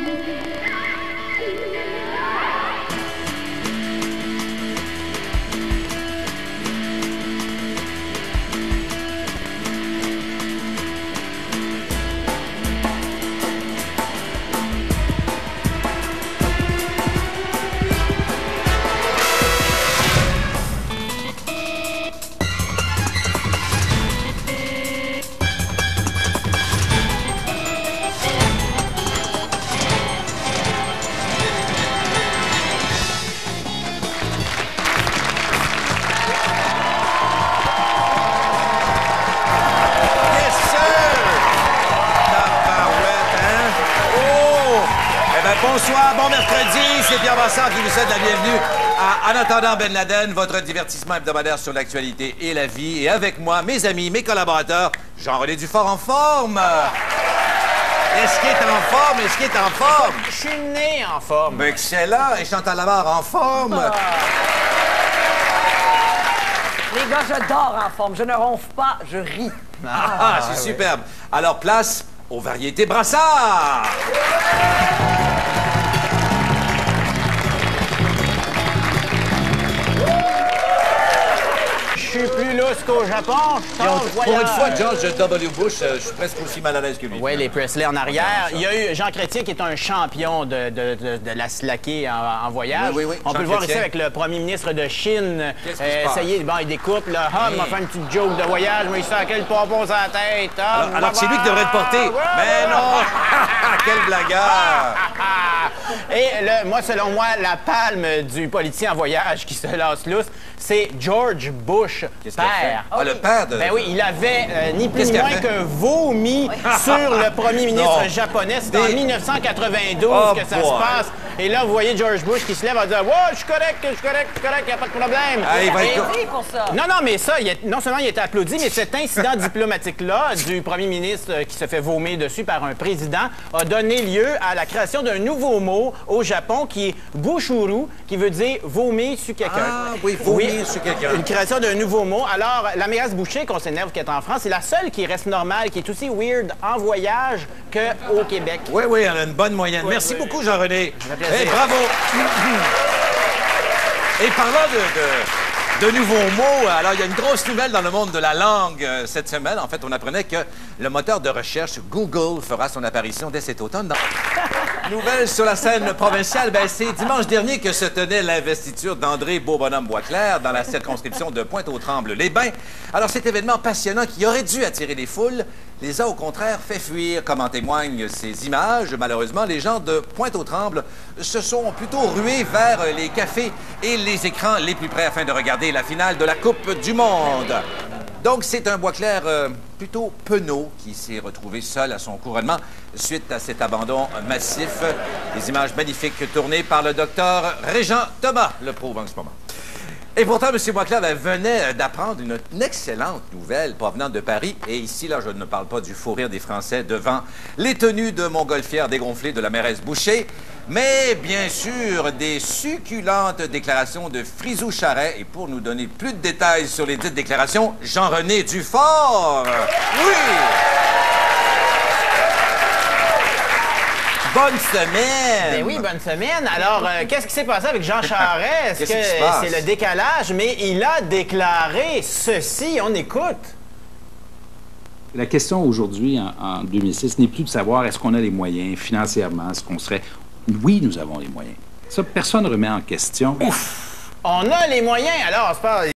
S1: Yes, sir! Tabarouette, hein? Oh! Eh bien, bonsoir, bon mercredi. C'est Pierre Vincent qui vous souhaite la bienvenue à En attendant Ben Laden, votre divertissement hebdomadaire sur l'actualité et la vie. Et avec moi, mes amis, mes collaborateurs, Jean-René Dufort en forme. Est-ce qu'il est en forme? Est-ce qu'il est en forme?
S2: Je suis né en forme.
S1: Ben, excellent. Et Chantal Labarre en forme.
S15: Les gars, je dors en forme. Je ne ronfle pas, je ris.
S1: Ah, c'est superbe. Alors, place aux variétés brassard.
S2: Je suis plus lousse jusqu'au Japon.
S1: Ils ont-
S2: Change
S1: pour
S2: voyage.
S1: une fois, George W. Bush, euh, je suis presque aussi mal à l'aise que lui.
S2: Oui, les Presley en arrière. Il y a eu Jean Chrétien qui est un champion de, de, de, de la slacker en, en voyage.
S1: Oui, oui, oui.
S2: On
S1: Jean
S2: peut le voir
S1: Chrétien.
S2: ici avec le premier ministre de Chine.
S1: Qu'est-ce qui se
S2: Euh,
S1: passe?
S2: ça y est, bon, il découpe. Là, ah, il m'a fait une petite joke de voyage, mais il s'en quel pompon sur la tête. Ah,
S1: Alors, alors que c'est lui qui devrait te porter. Mais non! Quel blagueur!
S2: Et le, moi, selon moi, la palme du politicien en voyage qui se lance lousse, c'est George Bush,
S1: Qu'est-ce qu'il a fait?
S2: père.
S1: Ah, le père de...
S2: Ben oui, il avait euh, ni plus
S1: Qu'est-ce
S2: ni
S1: qu'il a
S2: moins
S1: fait?
S2: que vomi sur le premier ministre
S1: Non.
S2: japonais. C'est en
S1: Des-
S2: mille neuf cent quatre-vingt-douze
S1: Oh
S2: que ça
S1: boy.
S2: se passe. Et là, vous voyez George Bush qui se lève en disant « Ouais, je suis correct, je suis correct, je suis correct, il n'y a pas de problème.
S1: Ah, il va
S2: Et-
S1: être...
S3: Merci pour ça.
S2: non, non, mais ça, il a- non seulement il a été applaudi, mais cet incident diplomatique-là du premier ministre euh, qui se fait vomir dessus par un président a donné lieu à la création d'un nouveau mot au Japon qui est bushuru, qui veut dire vomir sur quelqu'un.
S1: Ah, oui, vomir sur quelqu'un.
S2: Une création d'un nouveau mot. Alors, la mairesse Boucher, qu'on s'énerve, qui est en France, c'est la seule qui reste normale, qui est aussi weird en voyage qu'au Québec.
S1: Oui, oui, elle a une bonne moyenne.
S2: Oui,
S1: Merci
S2: oui.
S1: beaucoup, Jean-René.
S2: Ça fait plaisir.
S1: Eh, bravo! Et parlant de, de, de nouveaux mots, alors il y a une grosse nouvelle dans le monde de la langue euh, cette semaine. En fait, on apprenait que le moteur de recherche Google fera son apparition dès cet automne. Dans... Nouvelle sur la scène provinciale, ben, c'est dimanche dernier que se tenait l'investiture d'André Beaubonhomme-Boisclair dans la circonscription de Pointe-aux-Trembles-les-Bains. Alors cet événement passionnant qui aurait dû attirer les foules, les a au contraire fait fuir, comme en témoignent ces images. Malheureusement, les gens de Pointe-aux-Trembles se sont plutôt rués vers les cafés et les écrans les plus près afin de regarder la finale de la Coupe du Monde. Donc, c'est un Boisclair euh, plutôt penaud qui s'est retrouvé seul à son couronnement suite à cet abandon massif. Des images magnifiques tournées par le docteur Régent Thomas le prouve en ce moment. Et pourtant, M. Boisclair ben, venait d'apprendre une, une excellente nouvelle provenant de Paris. Et ici, là, je ne parle pas du fou rire des Français devant les tenues de montgolfières dégonflées de la mairesse Boucher, mais bien sûr des succulentes déclarations de Frisou Charret. Et pour nous donner plus de détails sur les dites déclarations, Jean-René Dufort. Oui! Bonne semaine!
S2: Ben oui, bonne semaine. Alors, euh, qu'est-ce qui s'est passé avec Jean Charest? Est-ce
S1: Qu'est-ce
S2: que
S1: qui se passe?
S2: c'est le décalage? Mais il a déclaré ceci. On écoute.
S4: La question aujourd'hui, en, en deux mille six, n'est plus de savoir est-ce qu'on a les moyens financièrement, est-ce qu'on serait... Oui, nous avons les moyens. Ça, personne ne remet en question.
S2: On a les moyens. Alors, c'est pas...